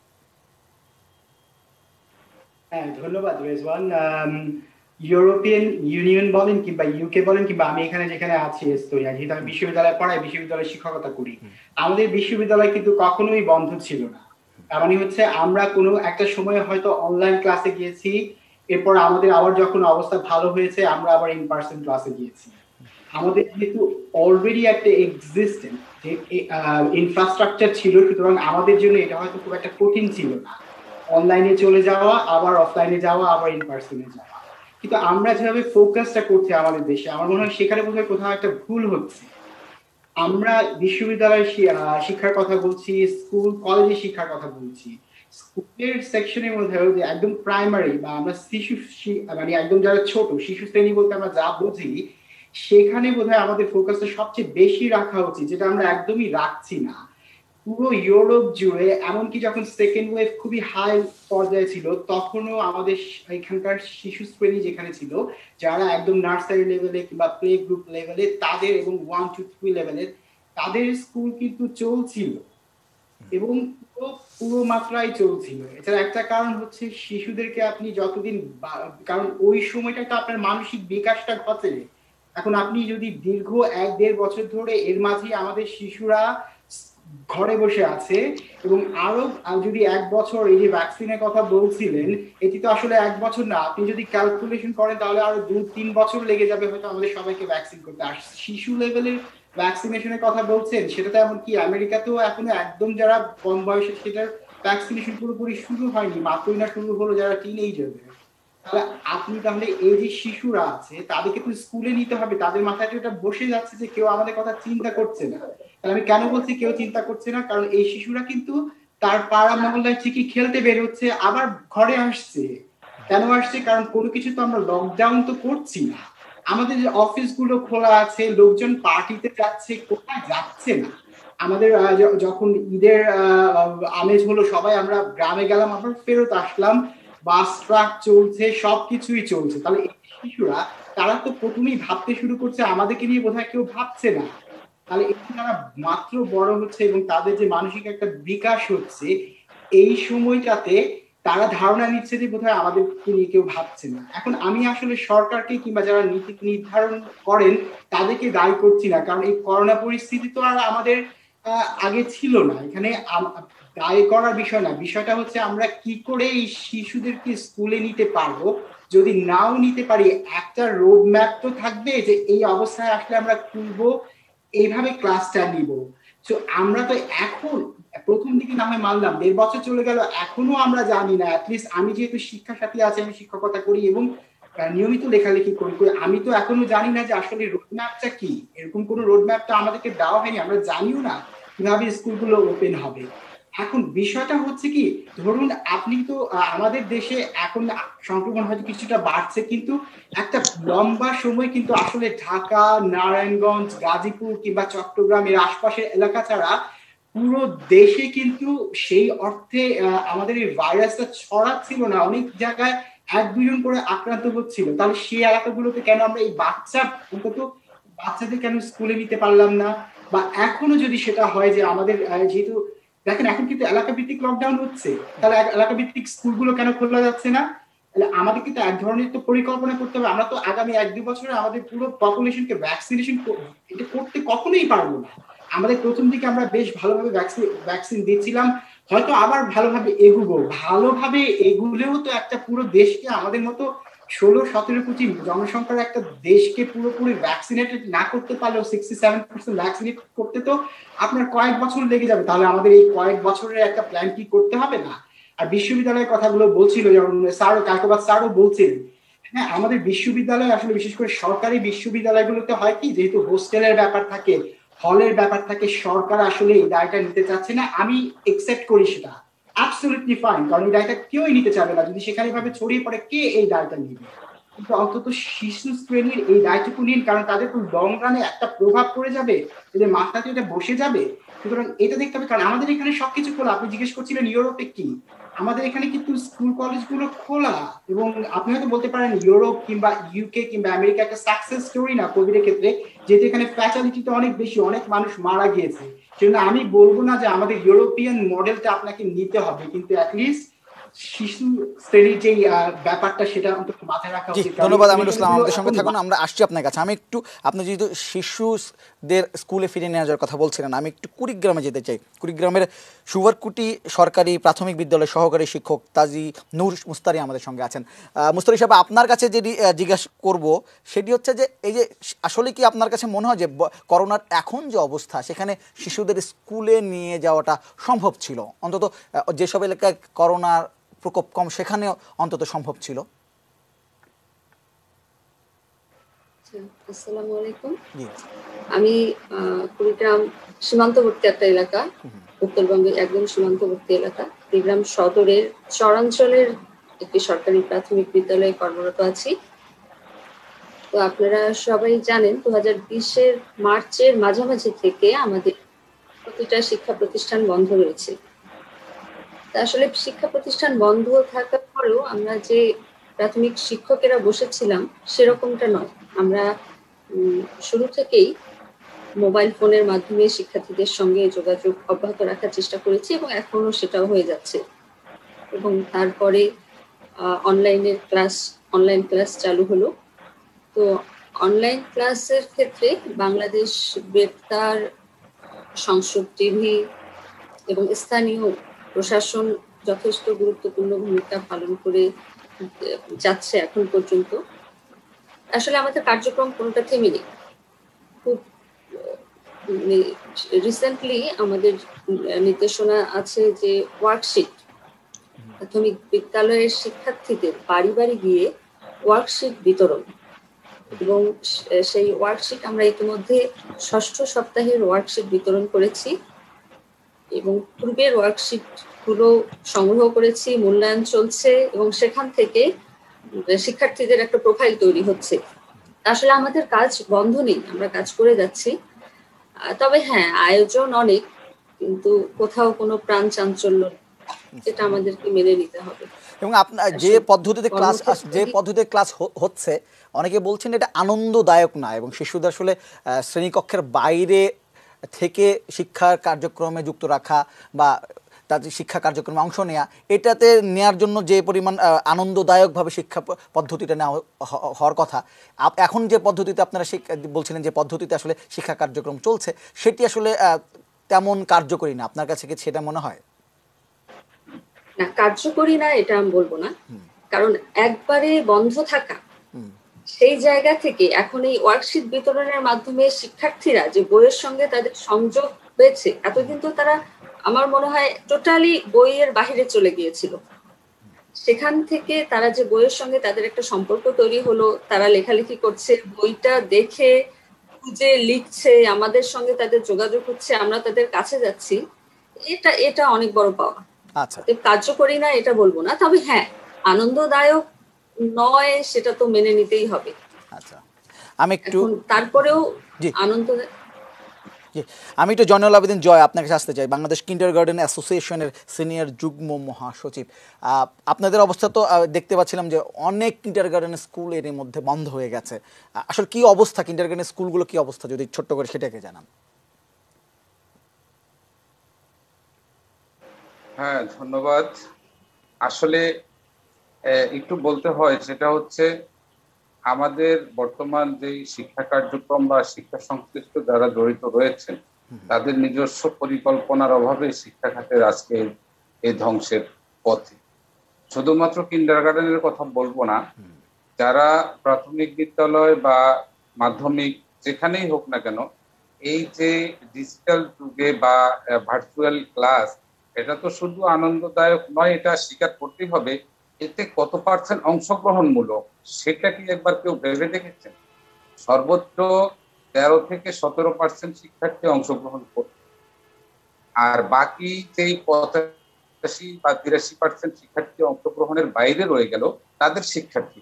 হ্যাঁ, ধন্যবাদ রেজওয়ান। ইউরোপিয়ান ইউনিয়ন বলেন কিংবা ইউকে বলেন কিংবা আমি এখানে যেখানে আছি এস্তোনিয়া, যেহেতু আমি বিশ্ববিদ্যালয়ে পড়াই, বিশ্ববিদ্যালয়ে শিক্ষকতা করি, আমাদের বিশ্ববিদ্যালয় কিন্তু কখনোই বন্ধ ছিল না। তার মানে হচ্ছে আমরা কোনো একটা সময় হয়তো অনলাইন ক্লাসে গিয়েছি, এরপর আমাদের আবার যখন অবস্থা ভালো হয়েছে আমরা আবার ইন পার্সন ক্লাসে গিয়েছি। আমাদের যেহেতু অলরেডি একটা এক্সিস্টেন্ট যে ইনফ্রাস্ট্রাকচার ছিল, সুতরাং আমাদের জন্য এটা হয়তো খুব একটা কঠিন ছিল না অনলাইনে চলে যাওয়া, আবার অফলাইনে যাওয়া, আবার ইন পার্সনে যাওয়া। কিন্তু আমরা যেভাবে ফোকাসটা করছি আমাদের দেশে, আমার মনে হয় সেখানে বোধহয় কোথাও একটা ভুল হচ্ছে। আমরা বিশ্ববিদ্যালয়ের শিক্ষার কথা বলছি, স্কুল কলেজের শিক্ষার কথা বলছি, স্কুলের সেকশনের মধ্যে যে একদম প্রাইমারি বা আমরা শিশু মানে একদম যারা ছোট শিশু শ্রেণী বলতে আমরা যা বুঝি, সেখানে বোধহয় আমাদের ফোকাসটা সবচেয়ে বেশি রাখা উচিত, যেটা আমরা একদমই রাখছি না। পুরো ইউরোপ জুড়ে, এমনকি যখন সেকেন্ড ওয়েভ খুবই হাই পর্যায়ে ছিল, তখনও আমাদের এখানকার শিশু শ্রেণী যেখানে ছিল, যারা একদম নার্সারি লেভেলে কিংবা প্লে গ্রুপ লেভেলে তাদের এবং 1, 2, 3 লেভেলের তাদের স্কুল কিন্তু চলছিল এবং পুরো মাত্রায় চলছিল। এছাড়া একটা কারণ হচ্ছে শিশুদেরকে আপনি যতদিন, কারণ ওই সময়টা তো আপনার মানসিক বিকাশটা ঘটে। এখন আপনি যদি দীর্ঘ 1-1.5 বছর ধরে এর মাঝে আমাদের শিশুরা ঘরে বসে আছে এবং আরো যদি 1 বছর, এই যে ভ্যাকসিনের কথা বলছিলেন, এটি তো আসলে 1 বছর না, আপনি যদি ক্যালকুলেশন করেন তাহলে আরো 2-3 বছর লেগে যাবে হয়তো আমাদের সবাইকে ভ্যাকসিন করতে। আর শিশু লেভেলের ভ্যাকসিনেশনের কথা বলছেন, সেটা তো এমনকি আমেরিকাতেও এখনো একদম যারা কম বয়সে, সেটার ভ্যাকসিনেশন পুরোপুরি শুরু হয়নি, মাত্রই না শুরু হলো যারা টিনেজারদের। তাহলে আপনি তাহলে এই যে শিশুরা আছে তাদেরকে তো স্কুলে নিতে হবে, তাদের মাথায় এটা বসে যাচ্ছে যে কেউ আমাদের কথা চিন্তা করছে না। তাহলে আমি কেন বলছি কেউ চিন্তা করছে না? কারণ এই শিশুরা কিন্তু তার পাড়া মহল্লায় ঠিকই খেলতে বের হচ্ছে, আবার ঘরে আসছে। কেন আসছে? কারণ কোনো কিছু তো আমরা লকডাউন তো করছি না। আমাদের যে অফিসগুলো খোলা আছে, লোকজন পার্টিতে যাচ্ছে, কোথায় যাচ্ছে না। আমাদের যখন ঈদের আমেজ হলো, সবাই আমরা গ্রামে গেলাম, আবার ফেরত আসলাম, বাস ট্রাক চলছে, সবকিছুই চলছে। তাহলে এই শিশুরা, তারা তো প্রথমেই ভাবতে শুরু করছে আমাদেরকে নিয়ে বোধহয় কেউ ভাবছে না। তাহলে একটু তারা মাত্র বড় হচ্ছে এবং তাদের যে মানসিক একটা বিকাশ হচ্ছে, এই সময়টাতে তারা ধারণা নিচ্ছে যে বোধহয় আমাদেরকে নিয়ে কেউ ভাবছে না। এখন আমি আসলে সরকারকে কিংবা যারা নীতি নির্ধারণ করেন তাদেরকে দায়ী করছি না, কারণ এই করোনা পরিস্থিতি তো আর আমাদের আগে ছিল না। এখানে দায়ী করার বিষয় না, বিষয়টা হচ্ছে আমরা কি করে এই শিশুদেরকে স্কুলে নিতে পারবো। যদি নাও নিতে পারি, একটা রোড ম্যাপ তো থাকবে যে এই অবস্থায় আসলে আমরা খুলবো, এইভাবে ক্লাসটা নিব। তো আমরা তো এখন প্রথম দিকে না হয় মানলাম, 1.5 বছর চলে গেল, এখনো আমরা জানি না। অ্যাটলিস্ট আমি যেহেতু শিক্ষা সাথী আছে, আমি শিক্ষকতা করি এবং নিয়মিত লেখালেখি করি, আমি তো এখনো জানি না যে আসলে রোডম্যাপটা কি। এরকম কোনো রোডম্যাপটা আমাদেরকে দেওয়া হয়নি, আমরা জানিও না কিভাবে স্কুলগুলো ওপেন হবে। এখন বিষয়টা হচ্ছে কি, ধরুন আপনি তো আমাদের দেশে এখন সংক্রমণ হয়তো কিছুটা বাড়ছে, কিন্তু একটা লম্বা সময় কিন্তু আসলে ঢাকা, নারায়ণগঞ্জ, গাজীপুর কিংবা চট্টগ্রামের আশপাশের এলাকা ছাড়া পুরো দেশে কিন্তু সেই অর্থে আমাদের এই ভাইরাসটা ছড়াচ্ছিল না। অনেক জায়গায় 1-2 জন করে আক্রান্ত হচ্ছিল। তাহলে সেই এলাকাগুলোতে কেন আমরা এই বাচ্চাদের কেন স্কুলে নিতে পারলাম না? বা এখনো যদি সেটা হয় যে আমাদের যেহেতু দেখেন এখন কিন্তু এলাকা ভিত্তিক লকডাউন হচ্ছে, তাহলে এলাকা ভিত্তিক স্কুলগুলো কেন খোলা যাচ্ছে না? তাহলে আমাদের কিন্তু এক ধরনের তো পরিকল্পনা করতে হবে। আমরা তো আগামী 1-2 বছরে আমাদের পুরো পপুলেশনকে ভ্যাকসিনেশন এটা করতে কখনোই পারবো না। আমাদের প্রথম দিকে আমরা বেশ ভালোভাবে ভ্যাকসিন দিচ্ছিলাম, হয়তো আবার ভালোভাবে এগুলেও তো একটা পুরো দেশকে আমাদের মতো 16-17 কোটি জনসংখ্যার একটা দেশকে পুরোপুরি ভ্যাকসিনেটেড না করতে পারলেও 67% ভ্যাকসিনেট করতে তো আপনার কয়েক বছর লেগে যাবে। তাহলে আমাদের এই কয়েক বছরের একটা প্ল্যান কি করতে হবে না? আর বিশ্ববিদ্যালয়ের কথাগুলো বলছিল, যেমন স্যারও কালকোবাদ স্যারও বলছেন, হ্যাঁ আমাদের বিশ্ববিদ্যালয় আসলে বিশেষ করে সরকারি বিশ্ববিদ্যালয়গুলোতে হয় কি, যেহেতু হোস্টেলের ব্যাপার থাকে, হলের ব্যাপার থাকে, সরকার আসলে এই দায়টা নিতে চাচ্ছে না। আমি একসেপ্ট করি সেটা, অ্যাবসলিউটলি ফাইন, কারণ এই দায়টা কেউই নিতে চাবে না। যদি সেখানে ভাবে ছড়িয়ে পড়ে, কে এই দায়টা নিবে? কিন্তু অন্তত শিশু শ্রেণীর এই দায়টুকু নিন, কারণ তাদের তো লং রানে একটা প্রভাব পড়ে যাবে, এদের মাথাতে এটা বসে যাবে। সুতরাং এটা দেখতে হবে, কারণ আমাদের এখানে সবকিছু খোলা। আপনি জিজ্ঞেস করছিলেন ইউরোপে কি, আমাদের এখানে কিন্তু স্কুল কলেজ গুলো খোলা। এবং আপনি হয়তো বলতে পারেন ইউরোপ কিংবা ইউকে কিংবা আমেরিকা একটা সাকসেস স্টোরি না কোভিড এর ক্ষেত্রে, যেহেতু এখানে ফ্যাটালিটিটা অনেক বেশি, অনেক মানুষ মারা গিয়েছে। সেজন্য আমি বলবো না যে আমাদের ইউরোপিয়ান মডেলটা আপনাকে নিতে হবে, কিন্তু অ্যাটলিস্ট শিশু শ্রেণীর যে ব্যাপারটা সেটা অন্তত মাথায় রাখা জি উচিত। ধন্যবাদ আমিনুল ইসলাম, আমাদের সঙ্গে থাকুন। আমরা আসছি আপনার কাছে। আমি একটু, আপনি যেহেতু শিশুদের স্কুলে ফিরিয়ে নিয়ে যাওয়ার কথা বলছিলেন, আমি একটু কুড়িগ্রামে যেতে চাই। কুড়িগ্রামের সুভারকুটি সরকারি প্রাথমিক বিদ্যালয়ের সহকারী শিক্ষক তাজি নূর মুস্তারি আমাদের সঙ্গে আছেন। মুস্তারি সাহেব, আপনার কাছে যেটি জিজ্ঞাসা করব সেটি হচ্ছে যে এই যে আসলে কি আপনার কাছে মনে হয় যে করোনার এখন যে অবস্থা সেখানে শিশুদের স্কুলে নিয়ে যাওয়াটা সম্ভব ছিল? অন্তত যেসব এলাকায় করোনার প্রকোপ কম সেখানেও অন্তত সম্ভব ছিল? আসসালামু আলাইকুম। আমি কুড়িগ্রাম সীমান্তবর্তী একটা এলাকা, উত্তরবঙ্গের একদম সীমান্তবর্তী এলাকা, কুড়িগ্রাম সদরের চরাঞ্চলের একটি সরকারি প্রাথমিক বিদ্যালয়ে কর্মরত আছি। তো আপনারা সবাই জানেন 2020 মার্চের মাঝামাঝি থেকে আমাদের প্রতিটা শিক্ষা প্রতিষ্ঠান বন্ধ রয়েছে। আসলে শিক্ষা প্রতিষ্ঠান বন্ধ থাকার পরেও আমরা যে প্রাথমিক শিক্ষকেরা বসেছিলাম সেরকমটা নয়। আমরা শুরু থেকেই মোবাইল ফোনের মাধ্যমে শিক্ষার্থীদের সঙ্গে যোগাযোগ অব্যাহত রাখার চেষ্টা করেছি এবং এখনো সেটাও হয়ে যাচ্ছে। এবং তারপরে অনলাইন ক্লাস চালু হলো। তো অনলাইন ক্লাসের ক্ষেত্রে বাংলাদেশ বেতার, সংসদ টিভি এবং স্থানীয় প্রশাসন যথেষ্ট গুরুত্বপূর্ণ ভূমিকা পালন করে যাচ্ছে এখন পর্যন্ত। আসলে আমাদের কার্যক্রম কোনোটা থেমেনি। খুব রিসেন্টলি আমাদের নির্দেশনা আছে যে ওয়ার্কশিট, প্রাথমিক বিদ্যালয়ের শিক্ষার্থীদের বাড়ি বাড়ি গিয়ে ওয়ার্কশিট বিতরণ, এবং সেই ওয়ার্কশিট আমরা ইতিমধ্যে 6ষ্ঠ সপ্তাহের ওয়ার্কশিট বিতরণ করেছি এবং পূর্বের ওয়ার্কশিট গুলো সংগ্রহ করেছি, মূল্যায়ন চলছে এবং সেখান থেকে শিক্ষার্থীদের একটা প্রোফাইল তৈরি হচ্ছে। আসলে আমাদের কাজ বন্ধ নেই, আমরা কাজ করে যাচ্ছি। তবে হ্যাঁ, আয়োজন অনেক, কিন্তু কোথাও কোনো প্রাণ চাঞ্চল্য, এটা আমাদেরকে মেনে নিতে হবে। এবং আপনার যে পদ্ধতিতে ক্লাস হচ্ছে, অনেকে বলছেন এটা আনন্দদায়ক না, এবং শিশুদের আসলে শ্রেণীকক্ষের বাইরে থেকে শিক্ষার কার্যক্রমে যুক্ত রাখা বা তাদের শিক্ষা কার্যক্রমে অংশ নেওয়া, এটাতে নেওয়ার জন্য যে পরিমাণ আনন্দদায়কভাবে শিক্ষা পদ্ধতিটা নেওয়া হওয়ার কথা, এখন যে পদ্ধতিতে আপনারা বলছিলেন যে পদ্ধতিতে আসলে শিক্ষা কার্যক্রম চলছে, সেটি আসলে তেমন কার্যকরী না। আপনার কাছে কি সেটা মনে হয়? না, কার্যকরী না এটা আমি বলবো না, কারণ একবারে বন্ধ থাকা, সেই জায়গা থেকে এখন এই ওয়ার্কশিট বিতরণের মাধ্যমে শিক্ষার্থীরা যে বইয়ের সঙ্গে তাদের সংযোগ হয়েছে, এতদিন তো তারা আমার মনে হয় টোটালি বইয়ের বাহিরে চলে গিয়েছিল। সেখান থেকে তারা যে বইয়ের সঙ্গে তাদের একটা সম্পর্ক তৈরি হলো, তারা লেখালেখি করছে, বইটা দেখে খুঁজে লিখছে, আমাদের সঙ্গে তাদের যোগাযোগ হচ্ছে, আমরা তাদের কাছে যাচ্ছি, এটা অনেক বড় পাওয়া। আচ্ছা, কার্যকরী না এটা বলবো না, তবে হ্যাঁ আনন্দদায়ক নয় সেটা তো মেনে নিতেই হবে। আচ্ছা, আমি একটু তারপরেও আনন্দদায়ক। আমি একটু জয়নুল আবেদিন জয় আপনার কাছে আসতে চাই, বাংলাদেশ কিন্ডারগার্টেন অ্যাসোসিয়েশনের সিনিয়র যুগ্ম মহাসচিব। আপনাদের অবস্থা তো দেখতে পাচ্ছিলাম যে অনেক কিন্ডারগার্টেন স্কুল এর মধ্যে বন্ধ হয়ে গেছে। আসলে কি অবস্থা, কিন্ডারগার্টেন স্কুলগুলো কি অবস্থা, যদি ছোট্ট করে সেটাকে জানান। হ্যাঁ, ধন্যবাদ। আসলে একটু বলতে হয়, সেটা হচ্ছে আমাদের বর্তমান যে শিক্ষা কার্যক্রম বা শিক্ষা সংশ্লিষ্ট যারা জড়িত রয়েছেন, তাদের নিজস্ব পরিকল্পনার অভাবে শিক্ষা খাতের আজকে এই ধ্বংসের পথে। শুধুমাত্র কিন্ডারগার্টেনের কথা বলবো না, যারা প্রাথমিক বিদ্যালয় বা মাধ্যমিক যেখানেই হোক না কেন, এই যে ডিজিটাল যুগে বা ভার্চুয়াল ক্লাস, এটা তো শুধু আনন্দদায়ক নয়, এটা স্বীকার করতেই হবে। এতে কত পার্সেন্ট অংশগ্রহণমূলক সেটা কি একবার কেউ ভেবে দেখেছেন? সর্বোচ্চ 13 থেকে 17% শিক্ষার্থী অংশগ্রহণ করবে, আর বাকি যেই 85 বা 83% শিক্ষার্থী অংশগ্রহণের বাইরে রয়ে গেল, তাদের শিক্ষার্থী।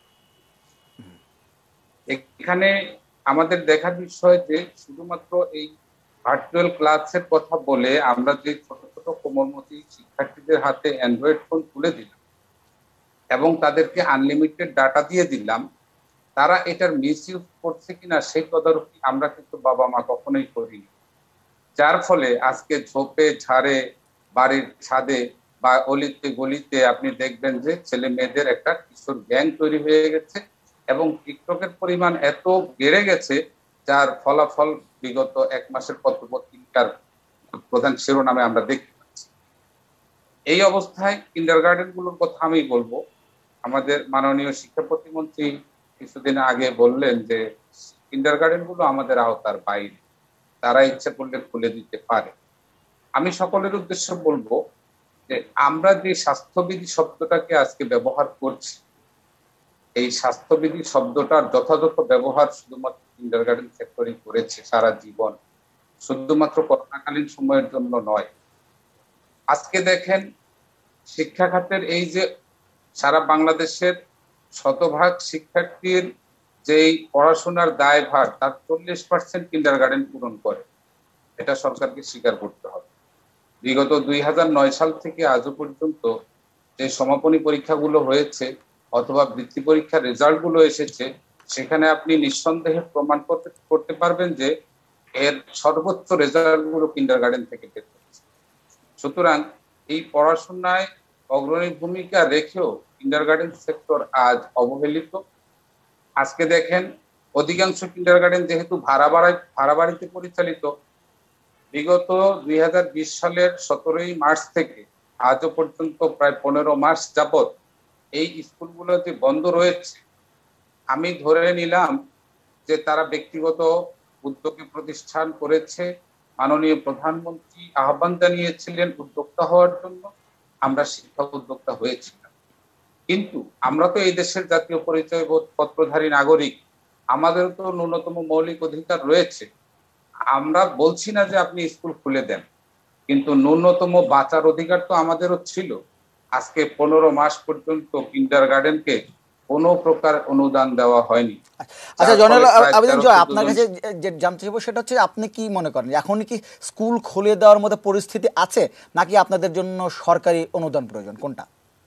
এখানে আমাদের দেখার বিষয় যে শুধুমাত্র এই ভার্চুয়াল ক্লাসের কথা বলে আমরা যে ছোট ছোট কোমলমতি শিক্ষার্থীদের হাতে অ্যান্ড্রয়েড ফোন তুলে দিলাম এবং তাদেরকে আনলিমিটেড ডাটা দিয়ে দিলাম, তারা এটার মিস ইউজ করছে কিনা সেই তদারকি আমরা কিন্তু বাবা মা কখনোই করিনি। যার ফলে আজকে ঝোপে ঝাড়ে, বাড়ির ছাদে বা অলিতে গলিতে আপনি দেখবেন যে ছেলে মেয়েদের একটা কিশোর গ্যাং তৈরি হয়ে গেছে এবং টিকটকের পরিমাণ এত বেড়ে গেছে, যার ফলাফল বিগত 1 মাসের পত্রপত্রিকার প্রধান শিরোনামে আমরা দেখতে পাচ্ছি। এই অবস্থায় কিন্ডারগার্টেন গুলোর কথা আমি বলবো, আমাদের মাননীয় শিক্ষা প্রতিমন্ত্রী কিছুদিন আগে বললেন যে কিন্ডারগার্টেন গুলো আমাদের আওতার বাইরে, তারা ইচ্ছে করলে খুলে দিতে পারে। আমি সকলের উদ্দেশ্যে বলবো যে আমরা যে স্বাস্থ্যবিধি শব্দটাকে আজকে ব্যবহার করছি, এই স্বাস্থ্যবিধি শব্দটার যথাযথ ব্যবহার শুধুমাত্র কিন্ডারগার্টেন সেক্টরই করেছে সারা জীবন, শুধুমাত্র করোনাকালীন সময়ের জন্য নয়। আজকে দেখেন শিক্ষা খাতের এই যে সারা বাংলাদেশের শতভাগ শিক্ষার্থীর যেই পড়াশোনার দায়ভার, তার 40% কিন্ডারগার্টেন পূরণ করে, এটা সরকারকে স্বীকার করতে হবে। বিগত 2009 সাল থেকে আজও পর্যন্ত যে সমাপনী পরীক্ষাগুলো হয়েছে অথবা বৃত্তি পরীক্ষার রেজাল্ট গুলো এসেছে, সেখানে আপনি নিঃসন্দেহে প্রমাণ করতে পারবেন যে এর সর্বোচ্চ রেজাল্ট গুলো কিন্ডারগার্টেন থেকে পেতে হচ্ছে। সুতরাং এই পড়াশোনায় অগ্রণী ভূমিকা রেখেও কিন্ডারগার্টেন সেক্টর আজ অবহেলিত। আজকে দেখেন অধিকাংশ কিন্ডারগার্টেন যেহেতু ভাড়া বাড়িতে পরিচালিত, বিগত 2020 সালের 17 মার্চ থেকে আজও পর্যন্ত প্রায় 15 মাস যাবত এই স্কুলগুলোতে বন্ধ রয়েছে। আমি ধরে নিলাম যে তারা ব্যক্তিগত উদ্যোগে প্রতিষ্ঠান করেছে, মাননীয় প্রধানমন্ত্রী আহ্বান জানিয়েছিলেন উদ্যোক্তা হওয়ার জন্য, আমরা শিক্ষা উদ্যোক্তা হয়েছিলাম। কিন্তু আমরা তো এই দেশের জাতীয় পরিচয় পত্রধারী নাগরিক, আমাদের তো ন্যূনতম মৌলিক অধিকার রয়েছে। আমরা বলছি না যে আপনি স্কুল খুলে দেন, কিন্তু ন্যূনতম বাঁচার অধিকার তো আমাদেরও ছিল। আজকে 15 মাস পর্যন্ত কিন্ডারগার্টেনকে কোনো প্রকার অনুদান দেওয়া হয়নি। আচ্ছা জয়নাল আবেদিন জয়, আপনার কাছে যে জানতে চাইবো সেটা হচ্ছে আপনি কি মনে করেন এখন কি স্কুল খুলে দেওয়ার মতো পরিস্থিতি আছে, নাকি আপনাদের জন্য সরকারি অনুদান প্রয়োজন, কোনটা?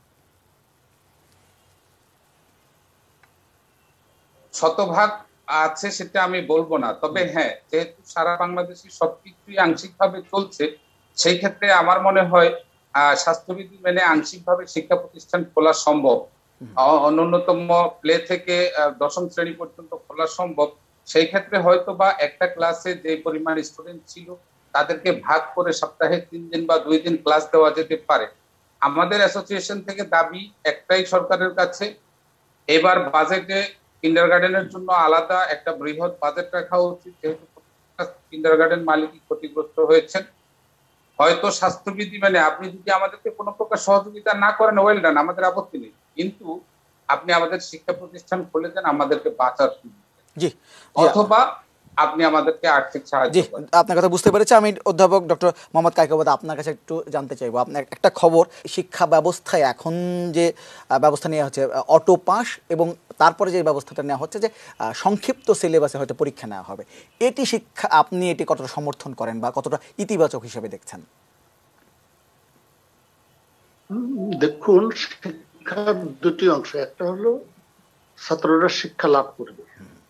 শতভাগ আছে সেটা আমি বলবো না, তবে হ্যাঁ, যেহেতু সারা বাংলাদেশে সবকিছুই আংশিকভাবে চলছে, সেই ক্ষেত্রে আমার মনে হয় স্বাস্থ্যবিধি মেনে আংশিকভাবে শিক্ষা প্রতিষ্ঠান খোলা সম্ভব। ন্যূনতম প্লে থেকে 10ম শ্রেণী পর্যন্ত খোলা সম্ভব। সেই ক্ষেত্রে হয়তো বা একটা ক্লাসে যে পরিমাণ স্টুডেন্ট ছিল তাদেরকে ভাগ করে সপ্তাহে 3 দিন বা 2 দিন ক্লাস দেওয়া যেতে পারে। আমাদের অ্যাসোসিয়েশন থেকে দাবি একটাই সরকারের কাছে, এবার বাজেটে কিন্ডারগার্টেনের জন্য আলাদা একটা বৃহৎ বাজেট রাখা উচিত, যেহেতু কিন্ডারগার্টেন মালিকই ক্ষতিগ্রস্ত হয়েছেন। হয়তো স্বাস্থ্যবিধি মানে আপনি যদি আমাদেরকে কোনো প্রকার সহযোগিতা না করেন, ওয়েল ডান, আমাদের আপত্তি নেই, কিন্তু আপনি আমাদের শিক্ষা প্রতিষ্ঠান খুলে দেন, আমাদেরকে বাঁচার সুযোগ দেন, অথবা আপনি আমাদেরকে আর্থিক সাহায্য করেন। আপনার কথা বুঝতে পেরেছি। আমি অধ্যাপক ডক্টর মোহাম্মদ কায়কোবাদ আপনার কাছে একটু জানতে চাইবো, আপনার একটা খবর, শিক্ষা ব্যবস্থায় এখন যে ব্যবস্থা নেওয়া হচ্ছে অটো পাস, এবং তারপরে যে ব্যবস্থাটা নেওয়া হচ্ছে যে সংক্ষিপ্ত সিলেবাসে হয়তো পরীক্ষা নেওয়া হবে, এটি শিক্ষা আপনি এটি কতটা সমর্থন করেন বা কতটা ইতিবাচক হিসেবে দেখছেন? দেখুন, শিক্ষার দুটি অংশ, একটা হলো ছাত্ররা শিক্ষা লাভ করবে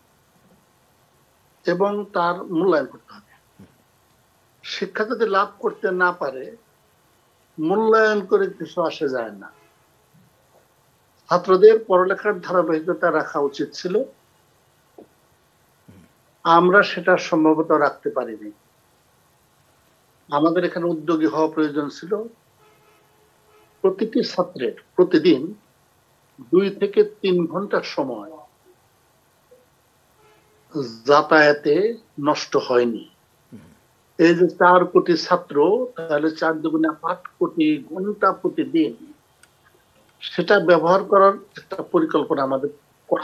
এবং তার মূল্যায়ন করতে হবে। শিক্ষা যদি লাভ করতে না পারে, মূল্যায়ন করে কিছু আসে যায় না। ছাত্রদের পড়ালেখার ধারাবাহিকতা রাখা উচিত ছিল, আমরা সেটা সম্ভবত রাখতে পারিনি। আমাদের এখানে উদ্যোগী হওয়া প্রয়োজন ছিল, প্রতিটি ছাত্রের প্রতিদিন 2 থেকে 3 ঘন্টার সময় যাতায়াতে নষ্ট হয়নি। এই যে 4 কোটি ছাত্র, তাহলে 4 দুগুণে 8 কোটি ঘন্টা প্রতিদিন সেটা ব্যবহার করার একটা পরিকল্পনা আমাদের করা।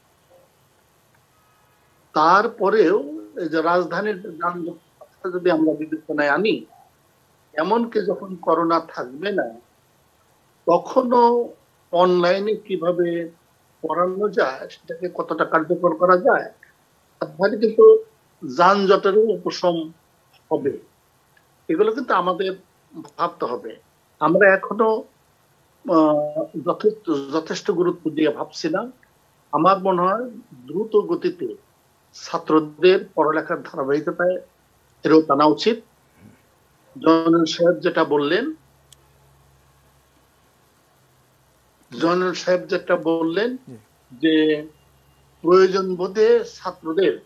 তারপরেও এই যে রাজধানীর যানজট যদি আমরা বিবেচনায় আনি, এমনকি যখন করোনা থাকবে না তখনও অনলাইনে কিভাবে পড়ানো যায়, সেটাকে কতটা কার্যকর করা যায়, তাহলে কিন্তু যানজটেরও উপশম হবে। এগুলো কিন্তু আমাদের ভাবতে হবে। আমরা এখনো যথেষ্ট গুরুত্ব দিয়ে ভাবছি না। আমার মনে হয় দ্রুত গতিতে ছাত্রদের পড়ালেখার ধারাবাহিকতায় ফেরত আনা উচিত। জয়নুল সাহেব যেটা বললেন যে প্রয়োজন বোধে ছাত্রদের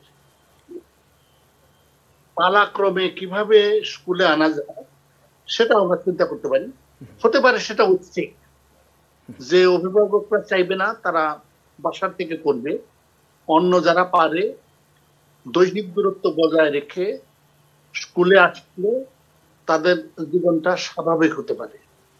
পালাক্রমে কিভাবে স্কুলে আনা যায় সেটা আমরা চিন্তা করতে পারি। হতে পারে সেটা উচিত, যে অভিভাবকরা চাইবে না তারা বাসার থেকে করবে, অন্য যারা পারে দৈহিক দূরত্ব বজায় রেখে স্কুলে আসলে তাদের জীবনটা স্বাভাবিক হতে পারে,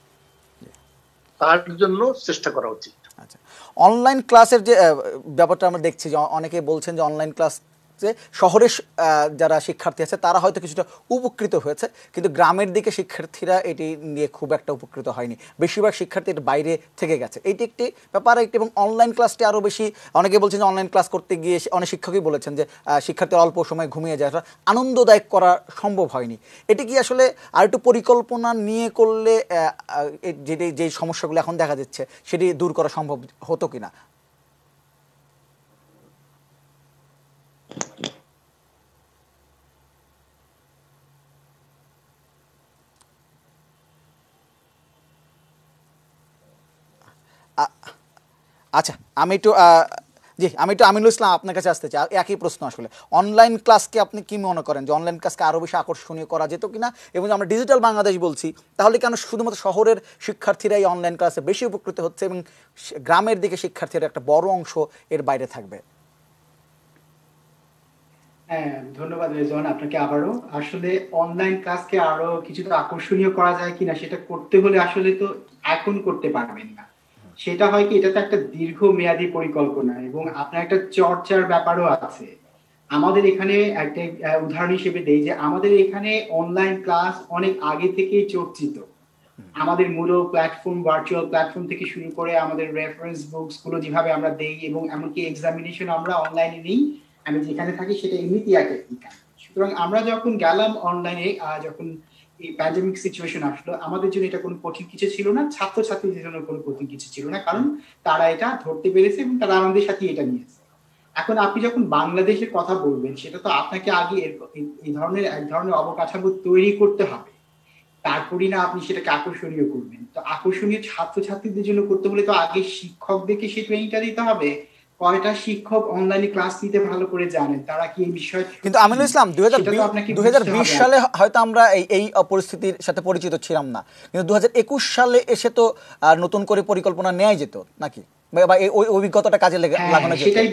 তার জন্য চেষ্টা করা উচিত। আচ্ছা, অনলাইন ক্লাসের যে ব্যাপারটা আমরা দেখছি যে অনেকে বলছেন যে অনলাইন ক্লাস যে শহরের যারা শিক্ষার্থী আছে তারা হয়তো কিছুটা উপকৃত হয়েছে, কিন্তু গ্রামের দিকে শিক্ষার্থীরা এটি নিয়ে খুব একটা উপকৃত হয়নি। বেশিরভাগ শিক্ষার্থী বাইরে থেকে গেছে, এটি একটি ব্যাপার। এবং অনলাইন ক্লাসটি আরও বেশি, অনেকে বলছেন যে অনলাইন ক্লাস করতে গিয়ে অনেক শিক্ষকই বলেছেন যে শিক্ষার্থীরা অল্প সময় ঘুমিয়ে যায়, আনন্দদায়ক করা সম্ভব হয়নি। এটি কি আসলে আর একটু পরিকল্পনা নিয়ে করলে যে সমস্যাগুলো এখন দেখা যাচ্ছে সেটি দূর করা সম্ভব হতো কিনা? আচ্ছা, আমি একটু আমিনুল ইসলাম আপনার কাছে আসতে চাই। একই প্রশ্ন আসলে, অনলাইন ক্লাসকে আপনি কি মনে করেন যে অনলাইন ক্লাসকে আরও বেশি আকর্ষণীয় করা যেত কিনা? এবং আমরা ডিজিটাল বাংলাদেশ বলছি, তাহলে কেন শুধুমাত্র শহরের শিক্ষার্থীরাই অনলাইন ক্লাসে বেশি উপকৃত হচ্ছে এবং গ্রামের দিকে শিক্ষার্থীরা একটা বড় অংশ এর বাইরে থাকবে? হ্যাঁ, ধন্যবাদ রেজওয়ান আপনাকে আবারও। আসলে অনলাইন ক্লাসকে আরো কিছুটা আকর্ষণীয় করা যায় কিনা সেটা করতে হলে আসলে তো এখন করতে পারবেন না। সেটা হয় কি, এটা তো একটা দীর্ঘমেয়াদী পরিকল্পনা এবং আপনার একটা চর্চার ব্যাপারও আছে। আমাদের এখানে একটা উদাহরণ হিসেবে দেই যে আমাদের এখানে অনলাইন ক্লাস অনেক আগে থেকেই চর্চিত। আমাদের মূল প্ল্যাটফর্ম, ভার্চুয়াল প্ল্যাটফর্ম থেকে শুরু করে আমাদের রেফারেন্স বুকস গুলো যেভাবে আমরা দেই এবং এমনকি এক্সামিনেশন আমরা অনলাইনে নিই, আমি যেখানে থাকি সেটা এমনিতেই একটা। সুতরাং আমরা যখন গেলাম অনলাইনে, যখন এই প্যান্ডেমিক সিচুয়েশন আসলো, আমাদের জন্য এটা কোনো কঠিন কিছু ছিল না, ছাত্রছাত্রীদের জন্য কোনো কঠিন কিছু ছিল না, কারণ তারা এটা ধরতে পেরেছে এবং তারা আনন্দের সাথে এটা নিয়েছে। এখন আপনি যখন বাংলাদেশের কথা বলবেন, সেটা তো আপনাকে আগে এই ধরনের এক ধরনের অবকাঠামো তৈরি করতে হবে, তারপরই না আপনি সেটাকে আকর্ষণীয় করবেন। তো আকর্ষণীয় ছাত্রছাত্রীদের জন্য করতে হলে তো আগে শিক্ষকদেরকে সেই ট্রেনিংটা দিতে হবে। কয়টা শিক্ষক অনলাইনে ক্লাস নিতে ভালো করে জানেন, তারা কি এই বিষয়ে। কিন্তু আমিনুল ইসলাম, 2020 সালে হয়তো আমরা এই পরিস্থিতির সাথে পরিচিত ছিলাম না, কিন্তু 2021 সালে এসে তো নতুন করে পরিকল্পনা নেওয়া যেত নাকি, বা ওই অভিজ্ঞতাটা কাজে লাগানো যেত? সেটাই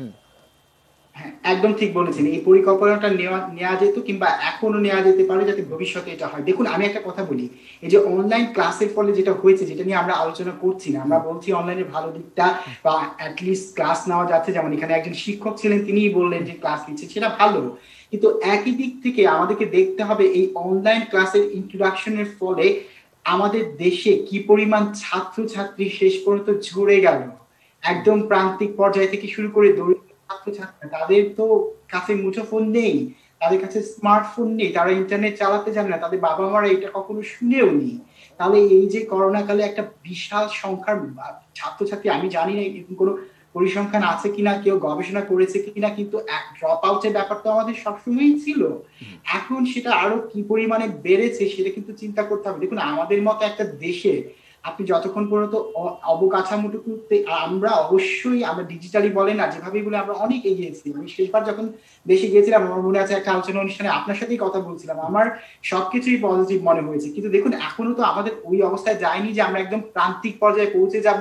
হ্যাঁ, একদম ঠিক বলেছেন। এই পরিকল্পনাটা নেওয়া যেত কিংবা এখনো নেওয়া যেতে পারে যাতে ভবিষ্যতে এটা হয়। দেখুন, আমি একটা কথা বলি, এই যে অনলাইন ক্লাসের ফলে যেটা হয়েছে, যেটা নিয়ে আমরা আলোচনা করছি না, আমরা বলছি অনলাইনের ভালো দিকটা বা অ্যাটলিস্ট ক্লাস নেওয়া যাচ্ছে, যেমন এখানে একজন শিক্ষক ছিলেন তিনিই বললেন যে ক্লাস নিচ্ছে, সেটা ভালো। কিন্তু একই দিক থেকে আমাদেরকে দেখতে হবে এই অনলাইন ক্লাসের ইন্ট্রোডাকশনের ফলে আমাদের দেশে কি পরিমাণ ছাত্রছাত্রী শেষ পর্যন্ত ঝরে গেল। একদম প্রান্তিক পর্যায় থেকে শুরু করে ছাত্রছাত্রী, তাদের তো কাছে মুঠোফোন নেই, তাদের কাছে স্মার্টফোন নেই, তারা ইন্টারনেট চালাতে জানে না, তাদের বাবা মারা এটা কখনো শুনেও নি। তাহলে এই যে করোনা কালে একটা বিশাল সংখ্যার ছাত্রছাত্রী, আমি জানি না এরকম কোনো পরিসংখ্যান আছে কিনা, কেউ গবেষণা করেছে কিনা, কিন্তু ড্রপ আউটের ব্যাপার তো আমাদের সবসময়ই ছিল। এখন সেটা আরো কি পরিমাণে বেড়েছে সেটা কিন্তু চিন্তা করতে হবে। দেখুন, আমাদের মতো একটা দেশে আপনি যতক্ষণ পর্যন্ত অবকাঠামোটুকুতে আমরা অবশ্যই, আমরা ডিজিটালি বলেন না যেভাবেই বলে, আমরা অনেক এগিয়েছি। আমি শেষবার যখন দেশে গিয়েছিলাম, আমার মনে আছে একটা আলোচনা অনুষ্ঠানে আপনার সাথেই কথা বলছিলাম, আমার সবকিছুই পজিটিভ মনে হয়েছে। কিন্তু দেখুন, এখনো তো আমাদের ওই অবস্থায় যায়নি যে আমরা একদম প্রান্তিক পর্যায়ে পৌঁছে যাব,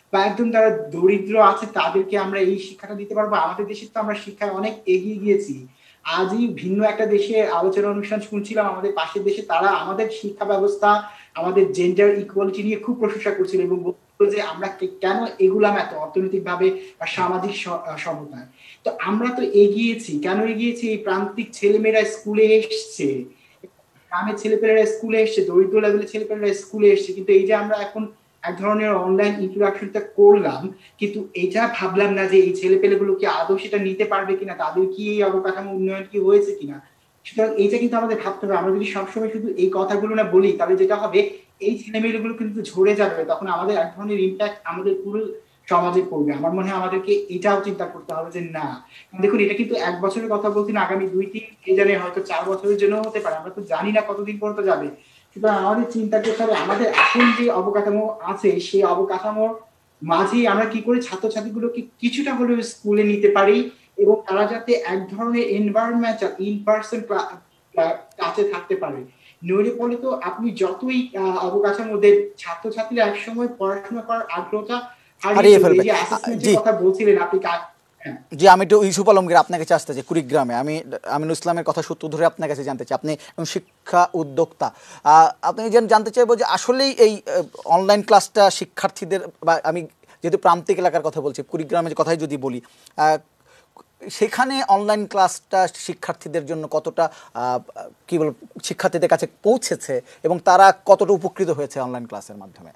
বা একদম যারা দরিদ্র আছে তাদেরকে আমরা এই শিক্ষাটা দিতে পারবো? আমাদের দেশে তো আমরা শিক্ষায় অনেক এগিয়ে গিয়েছি। আজই ভিন্ন একটা দেশে আলোচনা অনুষ্ঠান শুনছিলাম আমাদের পাশের দেশে, তারা আমাদের শিক্ষা ব্যবস্থা, আমাদের জেন্ডার ইকুয়ালিটি নিয়ে খুব প্রশংসা করছিল এবং বলতো যে আমরা কেন এগুলাম এত অর্থনৈতিক ভাবে বা সামাজিক সমতায়। তো আমরা তো এগিয়েছি, কেন এগিয়েছি? এই প্রান্তিক ছেলেমেয়েরা স্কুলে এসছে, গ্রামের ছেলেপেলেরা স্কুলে এসছে, দরিদ্র লেভেলের ছেলেপেলেরা স্কুলে এসছে, কিন্তু এই যে আমরা এখন এক ধরনের অনলাইন ইন্টারাকশনটা করলাম, কিন্তু এটা ভাবলাম না যে এই ছেলেপেলেগুলো কি আদৌ সেটা নিতে পারবে কিনা, তাদের কি এই অবকাঠামো উন্নয়ন কি হয়েছে কিনা। সুতরাং এইটা কিন্তু আমাদের ভাবতে হবে। আমরা যদি সবসময় শুধু এই কথাগুলো না বলি, তাহলে যেটা হবে এই ছেলেমেয়েগুলো কিন্তু ঝরে যাবে, তখন আমাদের এক ধরনের ইম্প্যাক্ট আমাদের পুরো সমাজে পড়বে। আমার মনে হয় আমাদেরকে এটাও চিন্তা করতে হবে যে না, দেখুন এটা কিন্তু 1 বছরের কথা বলছি না, আগামী 2-3 কে জানে হয়তো 4 বছরের জন্য হতে পারে, আমরা তো জানি না কতদিন পর্যন্ত যাবে। সুতরাং আমাদের চিন্তা করতে হবে আমাদের এখন যে অবকাঠামো আছে সেই অবকাঠামোর মাঝেই আমরা কি করে ছাত্রছাত্রীগুলোকে কিছুটা হলেও স্কুলে নিতে পারি এবং তারা যাতে এক ধরনের এনভায়রনমেন্টাল ইন পার্সন কাছে থাকতে পারে। নইলে পরে তো আপনি যতই অবকাঠামোদের ছাত্রছাত্রীরা একসময় পড়াশোনা করার আগ্রহটা হারিয়ে ফেলবে। যে অ্যাসেসমেন্টের কথা বলছিলেন আপনি। জি, আমি একটু ইউসুফ আলমগীর আপনার কাছে আসতে চাই। কুড়িগ্রামে আমি আমিনুল ইসলামের কথা সূত্র ধরে আপনার কাছে জানতে চাই, আপনি শিক্ষা উদ্যোক্তা, আপনি জানতে চাইবো যে আসলেই এই অনলাইন ক্লাসটা শিক্ষার্থীদের, বা আমি যেহেতু প্রান্তিক এলাকার কথা বলছি, কুড়িগ্রামের কথাই যদি বলি, সেখানে অনলাইন ক্লাসটা শিক্ষার্থীদের জন্য কতটা কি বল শিক্ষার্থীদের কাছে পৌঁছেছে এবং তারা কতটা উপকৃত হয়েছে অনলাইন ক্লাসের মাধ্যমে?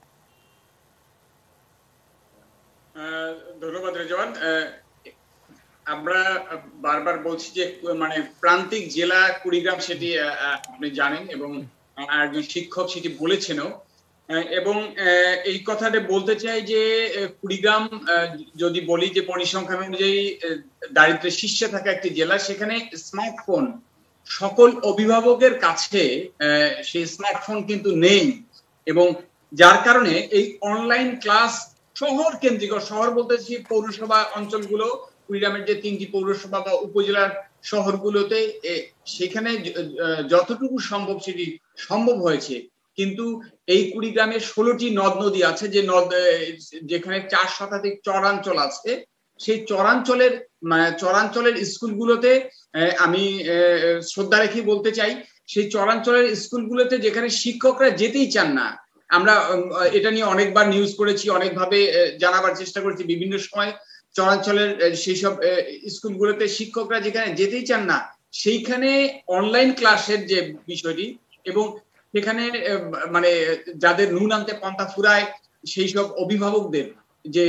ধন্যবাদ রেজওয়ান। আমরা বারবার বলছি যে মানে প্রান্তিক জেলা কুড়িগ্রাম, সেটি আপনি জানেন এবং একজন শিক্ষক সেটি বলেছেনও। এবং এই কথাটা বলতে চাই যে কুড়িগ্রাম যদি বলি যে পরিসংখ্যান অনুযায়ী দারিদ্র্যের শীর্ষে থাকা একটি জেলা, সেখানে স্মার্টফোন সকল অভিভাবকের কাছে সেই স্মার্টফোন কিন্তু নেই, এবং যার কারণে এই অনলাইন ক্লাস শহর কেন্দ্রিক, শহর বলতেছি পৌরসভা অঞ্চলগুলো, কুড়িগ্রামের যে 3টি পৌরসভা বা উপজেলার শহরগুলোতে সেখানে যতটুকু সম্ভব সেটি সম্ভব হয়েছে। কিন্তু এই কুড়িগ্রামে 16টি নদ নদী আছে, যে যেখানে 4 শতাধিক চরাঞ্চল আছে, সেই চরাঞ্চলের স্কুলগুলোতে আমি শ্রদ্ধা রেখে বলতে চাই, সেই চরাঞ্চলের স্কুলগুলোতে যেখানে শিক্ষকরা যেতেই চান না। আমরা এটা নিয়ে অনেকবার নিউজ করেছি, অনেকভাবে জানাবার চেষ্টা করেছি বিভিন্ন সময়। চরাঞ্চলের সেই সব স্কুলগুলোতে শিক্ষকরা যেখানে যেতেই চান না, সেইখানে অনলাইন ক্লাসের যে বিষয়টি, এবং সেখানে মানে যাদের নুন আনতে পন্থা ফুরায় সেই সব অভিভাবকদের, যে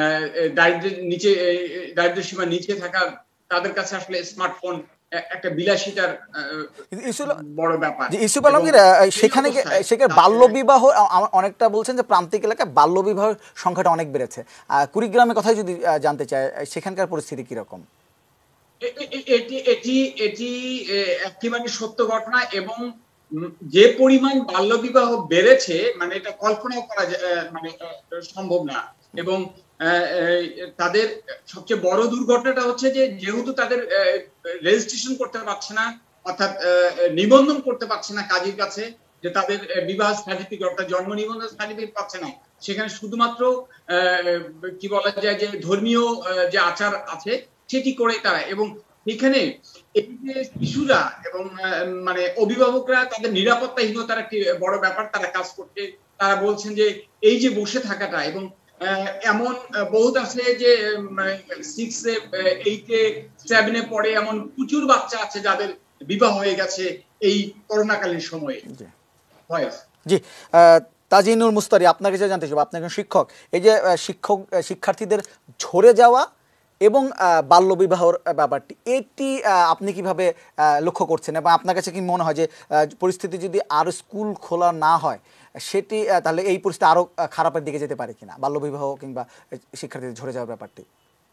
দারিদ্র্য সীমার নিচে থাকা, তাদের কাছে আসলে স্মার্টফোন একটা বিলাসিতার বড় ব্যাপার। ইউসুফ আলমগীর, সেখানে বাল্যবিবাহ অনেকটা বলছেন যে প্রান্তিক এলাকায় বাল্যবিবাহের সংখ্যাটা অনেক বেড়েছে। কুড়িগ্রামের কথাই যদি জানতে চাই, সেখানকার পরিস্থিতি কিরকম? এটি একেবারে সত্য ঘটনা, এবং যে পরিমাণ বাল্যবিবাহ বেড়েছে মানে এটা কল্পনাও করা মানে সম্ভব না। এবং তাদের সবচেয়ে বড় দুর্ঘটনাটা হচ্ছে যে যেহেতু তাদের রেজিস্ট্রেশন করতে পারছে না, অর্থাৎ নিবন্ধন করতে পারছে না কাজীর কাছে, যে তাদের বিবাহ সার্টিফিকেট অর্থাৎ জন্ম নিবন্ধন সার্টিফিকেট পাচ্ছে না, সেখানে শুধুমাত্র কি বলা যায় যে ধর্মীয় যে আচার আছে সেটি করে তারা। এবং এখানে এই যে শিশুরা এবং মানে অভিভাবকরা, তাদের নিরাপত্তাহীনতার একটি বড় ব্যাপার তারা কাজ করতে। তারা বলছেন যে এই যে বসে থাকাটা, এবং এমন বহুত আছে যে 6-এ 8-এ 7-এ পড়ে এমন প্রচুর বাচ্চা আছে যাদের বিবাহ হয়ে গেছে এই করোনাকালীন সময়ে। জি, তাজিনুল মুস্তারি, আপনার কাছে জানতে চাইব, আপনি একজন শিক্ষক, এই যে শিক্ষার্থীদের ঝরে যাওয়া এবং বাল্যবিবাহর ব্যাপারটি, এটি আপনি কিভাবে লক্ষ্য করছেন, এবং আপনার কাছে কি মনে হয় যে পরিস্থিতি যদি আরো স্কুল খোলা না হয় সেটি তাহলে এই পরিস্থিতি আরো খারাপের দিকে যেতে পারে কিনা, বাল্যবিবাহ কিংবা শিক্ষার্থীদের ঝরে যাওয়ার ব্যাপারটি?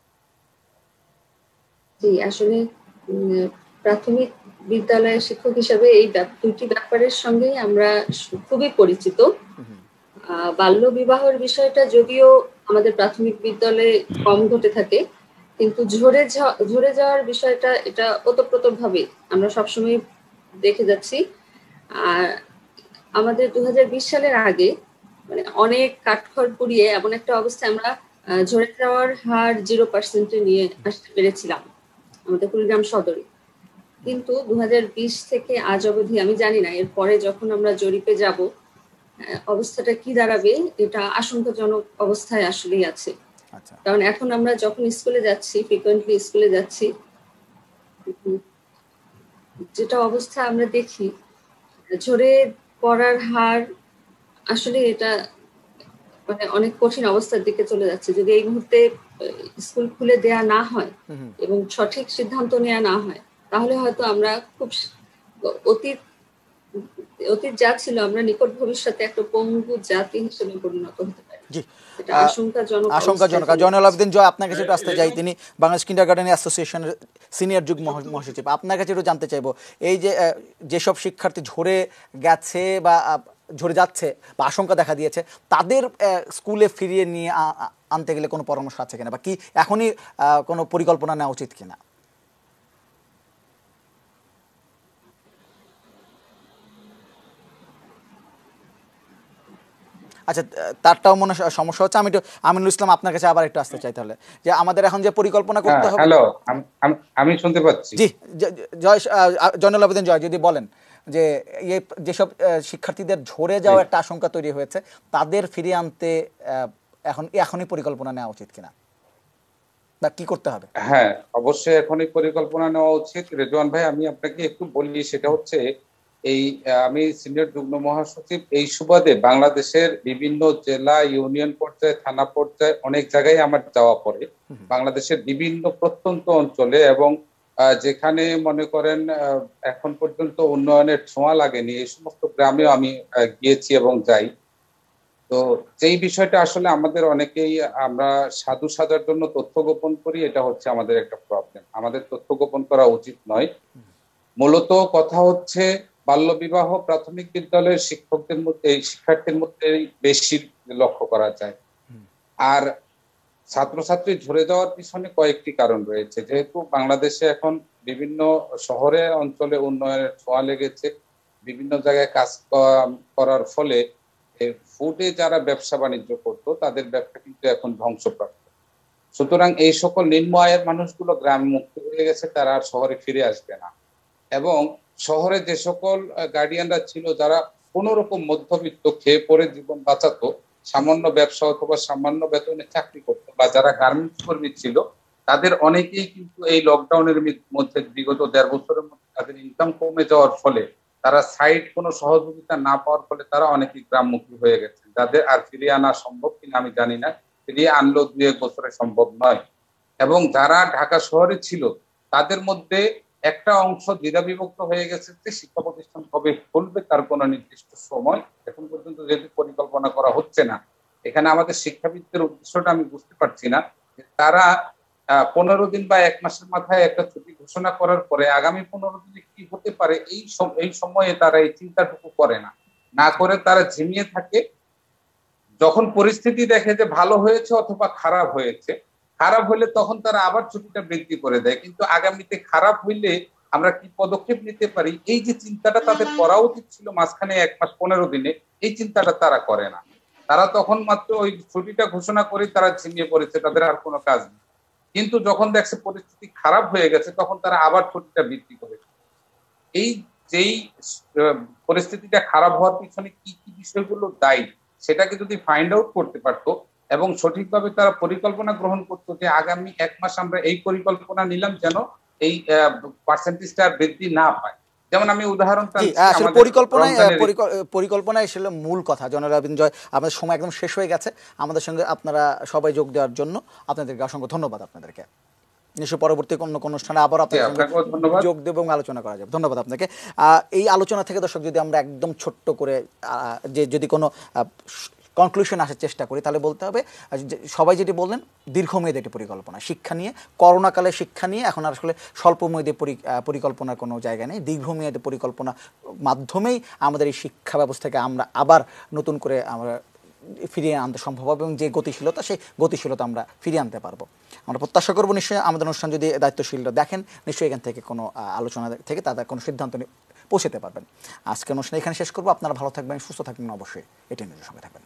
জি, আসলে প্রাথমিক বিদ্যালয়ের শিক্ষক হিসেবে এই দুটি ব্যাপারের সঙ্গেই আমরা খুবই পরিচিত। বাল্যবিবাহের বিষয়টা যদিও আমাদের প্রাথমিক বিদ্যালয়ে কম ঘটে থাকে, কিন্তু ঝরে যাওয়ার বিষয়টা এটা ওতপ্রোতভাবে আমরা সবসময় দেখে যাচ্ছি। আর আমাদের 2020 সালের আগে মানে অনেক কাঠখড় পুড়িয়ে এমন একটা অবস্থায় আমরা ঝরে যাওয়ার হার 0% নিয়ে আসতে পেরেছিলাম আমাদের কুড়িগ্রাম সদরে। কিন্তু 2020 থেকে আজ অবধি আমি জানি না এরপরে যখন আমরা জরিপে যাব অবস্থাটা কি দাঁড়াবে, এটা আশঙ্কাজনক অবস্থায় আসলেই আছে। কারণ এখন আমরা যখন স্কুলে যাচ্ছি, ফ্রিকোয়েন্টলি স্কুলে যাচ্ছি, যেটা অবস্থা আমরা দেখি ঝরে পড়ার হার আসলে এটা মানে অনেক কঠিন অবস্থার দিকে চলে যাচ্ছে। যদি এই মুহূর্তে স্কুল খুলে দেয়া না হয় এবং সঠিক সিদ্ধান্ত নেওয়া না হয়, তাহলে হয়তো আমরা খুব অতীত যা ছিল আমরা নিকট ভবিষ্যতে একটা পঙ্গু জাতি হিসেবে পরিণত হতে পারি। এটা আশঙ্কাজনক। জয়নুল আবেদিন জয়, আপনার কাছে একটু আসতে চাই, তিনি বাংলাদেশ কিন্ডারগার্টেন অ্যাসোসিয়েশনের সিনিয়র যুগ্ম মহাসচিব। আপনার কাছে একটু জানতে চাইবো, এই যে যেসব শিক্ষার্থী ঝরে গেছে বা ঝরে যাচ্ছে বা আশঙ্কা দেখা দিয়েছে, তাদের স্কুলে ফিরিয়ে নিয়ে আনতে গেলে কোনো পরামর্শ আছে কিনা, বা কি এখনই কোনো পরিকল্পনা নেওয়া উচিত কিনা? আচ্ছা, তারটাও মনে সমস্যা হচ্ছে। আমি একটু আমিনুল ইসলাম আপনার কাছে আবার একটু আসতে চাই, তাহলে যে আমাদের এখন যে পরিকল্পনা করতে হবে। হ্যালো, আমি শুনতে পাচ্ছি। জি, জয়, জয়নুল আবেদিন জয়, যদি বলেন যে যেসব শিক্ষার্থীদের ঝরে যাওয়ার একটা আশঙ্কা তৈরি হয়েছে, তাদের ফিরিয়ে আনতে এখনই পরিকল্পনা নেওয়া উচিত কিনা, বা কি করতে হবে? হ্যাঁ, অবশ্যই এখনই পরিকল্পনা নেওয়া উচিত। রেজওয়ান ভাই, আমি আপনাকে একটু বলি, সেটা হচ্ছে আমি সিনিয়র যুগ্ম মহাসচিব, এই সুবাদে বাংলাদেশের বিভিন্ন জেলা, ইউনিয়ন পর্যায়ে, থানা পর্যায়ে অনেক জায়গায় আমার যাওয়া পড়ে, বাংলাদেশের বিভিন্ন প্রত্যন্ত অঞ্চলে, এবং যেখানে মনে করেন এখন পর্যন্ত উন্নয়নের ছোঁয়া লাগেনি, এই সমস্ত গ্রামেও আমি গিয়েছি এবং যাই। তো যেই বিষয়টা আসলে আমাদের অনেকেই আমরা সাধু সাজার জন্য তথ্য গোপন করি, এটা হচ্ছে আমাদের একটা প্রবলেম। আমাদের তথ্য গোপন করা উচিত নয়। মূলত কথা হচ্ছে বাল্য বিবাহ প্রাথমিক বিদ্যালয়ের শিক্ষকদের মধ্যে, শিক্ষার্থীর মধ্যে বেশি লক্ষ্য করা যায়। আর ছাত্রছাত্রী ঝরে যাওয়ার পিছনে কয়েকটি কারণ রয়েছে। যেহেতু বাংলাদেশে এখন বিভিন্ন শহরে অঞ্চলে উন্নয়নের ছোঁয়া লেগেছে, বিভিন্ন জায়গায় কাজ করার ফলে ফুডে যারা ব্যবসা বাণিজ্য করতো তাদের ব্যবসা কিন্তু এখন ধ্বংসপ্রাপ্ত। সুতরাং এই সকল নিম্ন আয়ের মানুষগুলো গ্রামে মুক্তি হয়ে গেছে, তারা আর শহরে ফিরে আসবে না। এবং শহরে যে সকল গার্ডিয়ানরা ছিল, যারা কোনো রকম মধ্যবিত্ত খেয়ে পরে জীবন বাঁচাতো, সামান্য ব্যবসা অথবা সামান্য বেতনে চাকরি করতো, বা যারা গার্মেন্টস কর্মী ছিল, তাদের অনেকেই কিন্তু এই লকডাউনের মধ্যে বিগত 1.5 বছরের মধ্যে তাদের ইনকাম কমে যাওয়ার ফলে, তারা সাইড কোনো সহযোগিতা না পাওয়ার ফলে তারা অনেকেই গ্রামমুখী হয়ে গেছে। যাদের আর ফিরিয়ে আনা সম্ভব কিনা আমি জানি না, ফিরিয়ে আনলেও 2-1 বছরে সম্ভব নয়। এবং যারা ঢাকা শহরে ছিল, তাদের মধ্যে একটা অংশ দ্বিধাবিভক্ত হয়ে গেছে যে শিক্ষা প্রতিষ্ঠান কবে খুলবে তার কোনো নির্দিষ্ট সময় এখন পর্যন্ত যেহেতু পরিকল্পনা করা হচ্ছে না। এখানে আমাদের শিক্ষাবিদদের উদ্দেশ্যটা আমি বুঝতে পারছি না। তারা 15 দিন বা 1 মাসের মাথায় একটা ছুটি ঘোষণা করার পরে আগামী 15 দিনে কি হতে পারে এই সময়ে তারা এই চিন্তাটুকু করে না করে তারা ঝিমিয়ে থাকে। যখন পরিস্থিতি দেখে যে ভালো হয়েছে অথবা খারাপ হয়েছে, খারাপ হলে তখন তারা আবার ছুটিটা বৃদ্ধি করে দেয়। কিন্তু আগামীতে খারাপ হইলে আমরা কি পদক্ষেপ নিতে পারি, এই যে চিন্তাটা তাদের করা উচিত ছিল মাঝখানে 1 মাস 15 দিনে, এই চিন্তাটা তারা করে না। তারা তখন মাত্র ওই ছুটিটা ঘোষণা করে তারা ঝিমিয়ে পড়েছে, তাদের আর কোনো কাজ নেই। কিন্তু যখন দেখছে পরিস্থিতি খারাপ হয়ে গেছে, তখন তারা আবার ছুটিটা বৃদ্ধি করেছে। এই যেই পরিস্থিতিটা খারাপ হওয়ার পিছনে কি কি বিষয়গুলো দায়ী, সেটাকে যদি ফাইন্ড আউট করতে পারতো এবং সঠিকভাবে তারা পরিকল্পনা গ্রহণ করতো যে আগামী 1 মাস আমরা এই পরিকল্পনা নিলাম যেন এই পার্সেন্টেজটা বৃদ্ধি না পায়। যেমন আমি উদাহরণটা পরিকল্পনায় আসলে মূল কথা। জয়নুল আবেদিন জয়, আমাদের সময় একদম শেষ হয়ে গেছে। আমাদের সঙ্গে আপনারা সবাই যোগ দেওয়ার জন্য আপনাদেরকে অসংখ্য ধন্যবাদ। আপনাদেরকে নিশ্চয় পরবর্তী কোনো অনুষ্ঠানে আবার আপনাদের সঙ্গে যোগ দেব এবং আলোচনা করা যাবে। ধন্যবাদ আপনাকে। এই আলোচনা থেকে দর্শক যদি আমরা একদম ছোট্ট করে যদি কোনো কনক্লুশন আসার চেষ্টা করি, তাহলে বলতে হবে সবাই যেটি বললেন দীর্ঘমেয়াদী একটি পরিকল্পনা, শিক্ষা নিয়ে, করোনাকালে শিক্ষা নিয়ে এখন আর আসলে স্বল্পমেয়াদী পরিকল্পনার কোনো জায়গা নেই। দীর্ঘমেয়াদী পরিকল্পনার মাধ্যমেই আমাদের এই শিক্ষা ব্যবস্থাকে আমরা আবার নতুন করে আমরা ফিরিয়ে আনতে সম্ভব হবে এবং যে গতিশীলতা, সেই গতিশীলতা আমরা ফিরিয়ে আনতে পারবো। আমরা প্রত্যাশা করবো নিশ্চয়ই আমাদের অনুষ্ঠান যদি দায়িত্বশীলরা দেখেন, নিশ্চয়ই এখান থেকে কোনো আলোচনা থেকে তাদের কোনো সিদ্ধান্ত পৌঁছাতে পারবেন। আজকের অনুষ্ঠান এখানে শেষ করবো। আপনারা ভালো থাকবেন, সুস্থ থাকবেন, অবশ্যই এটি নিজের সঙ্গে থাকবেন।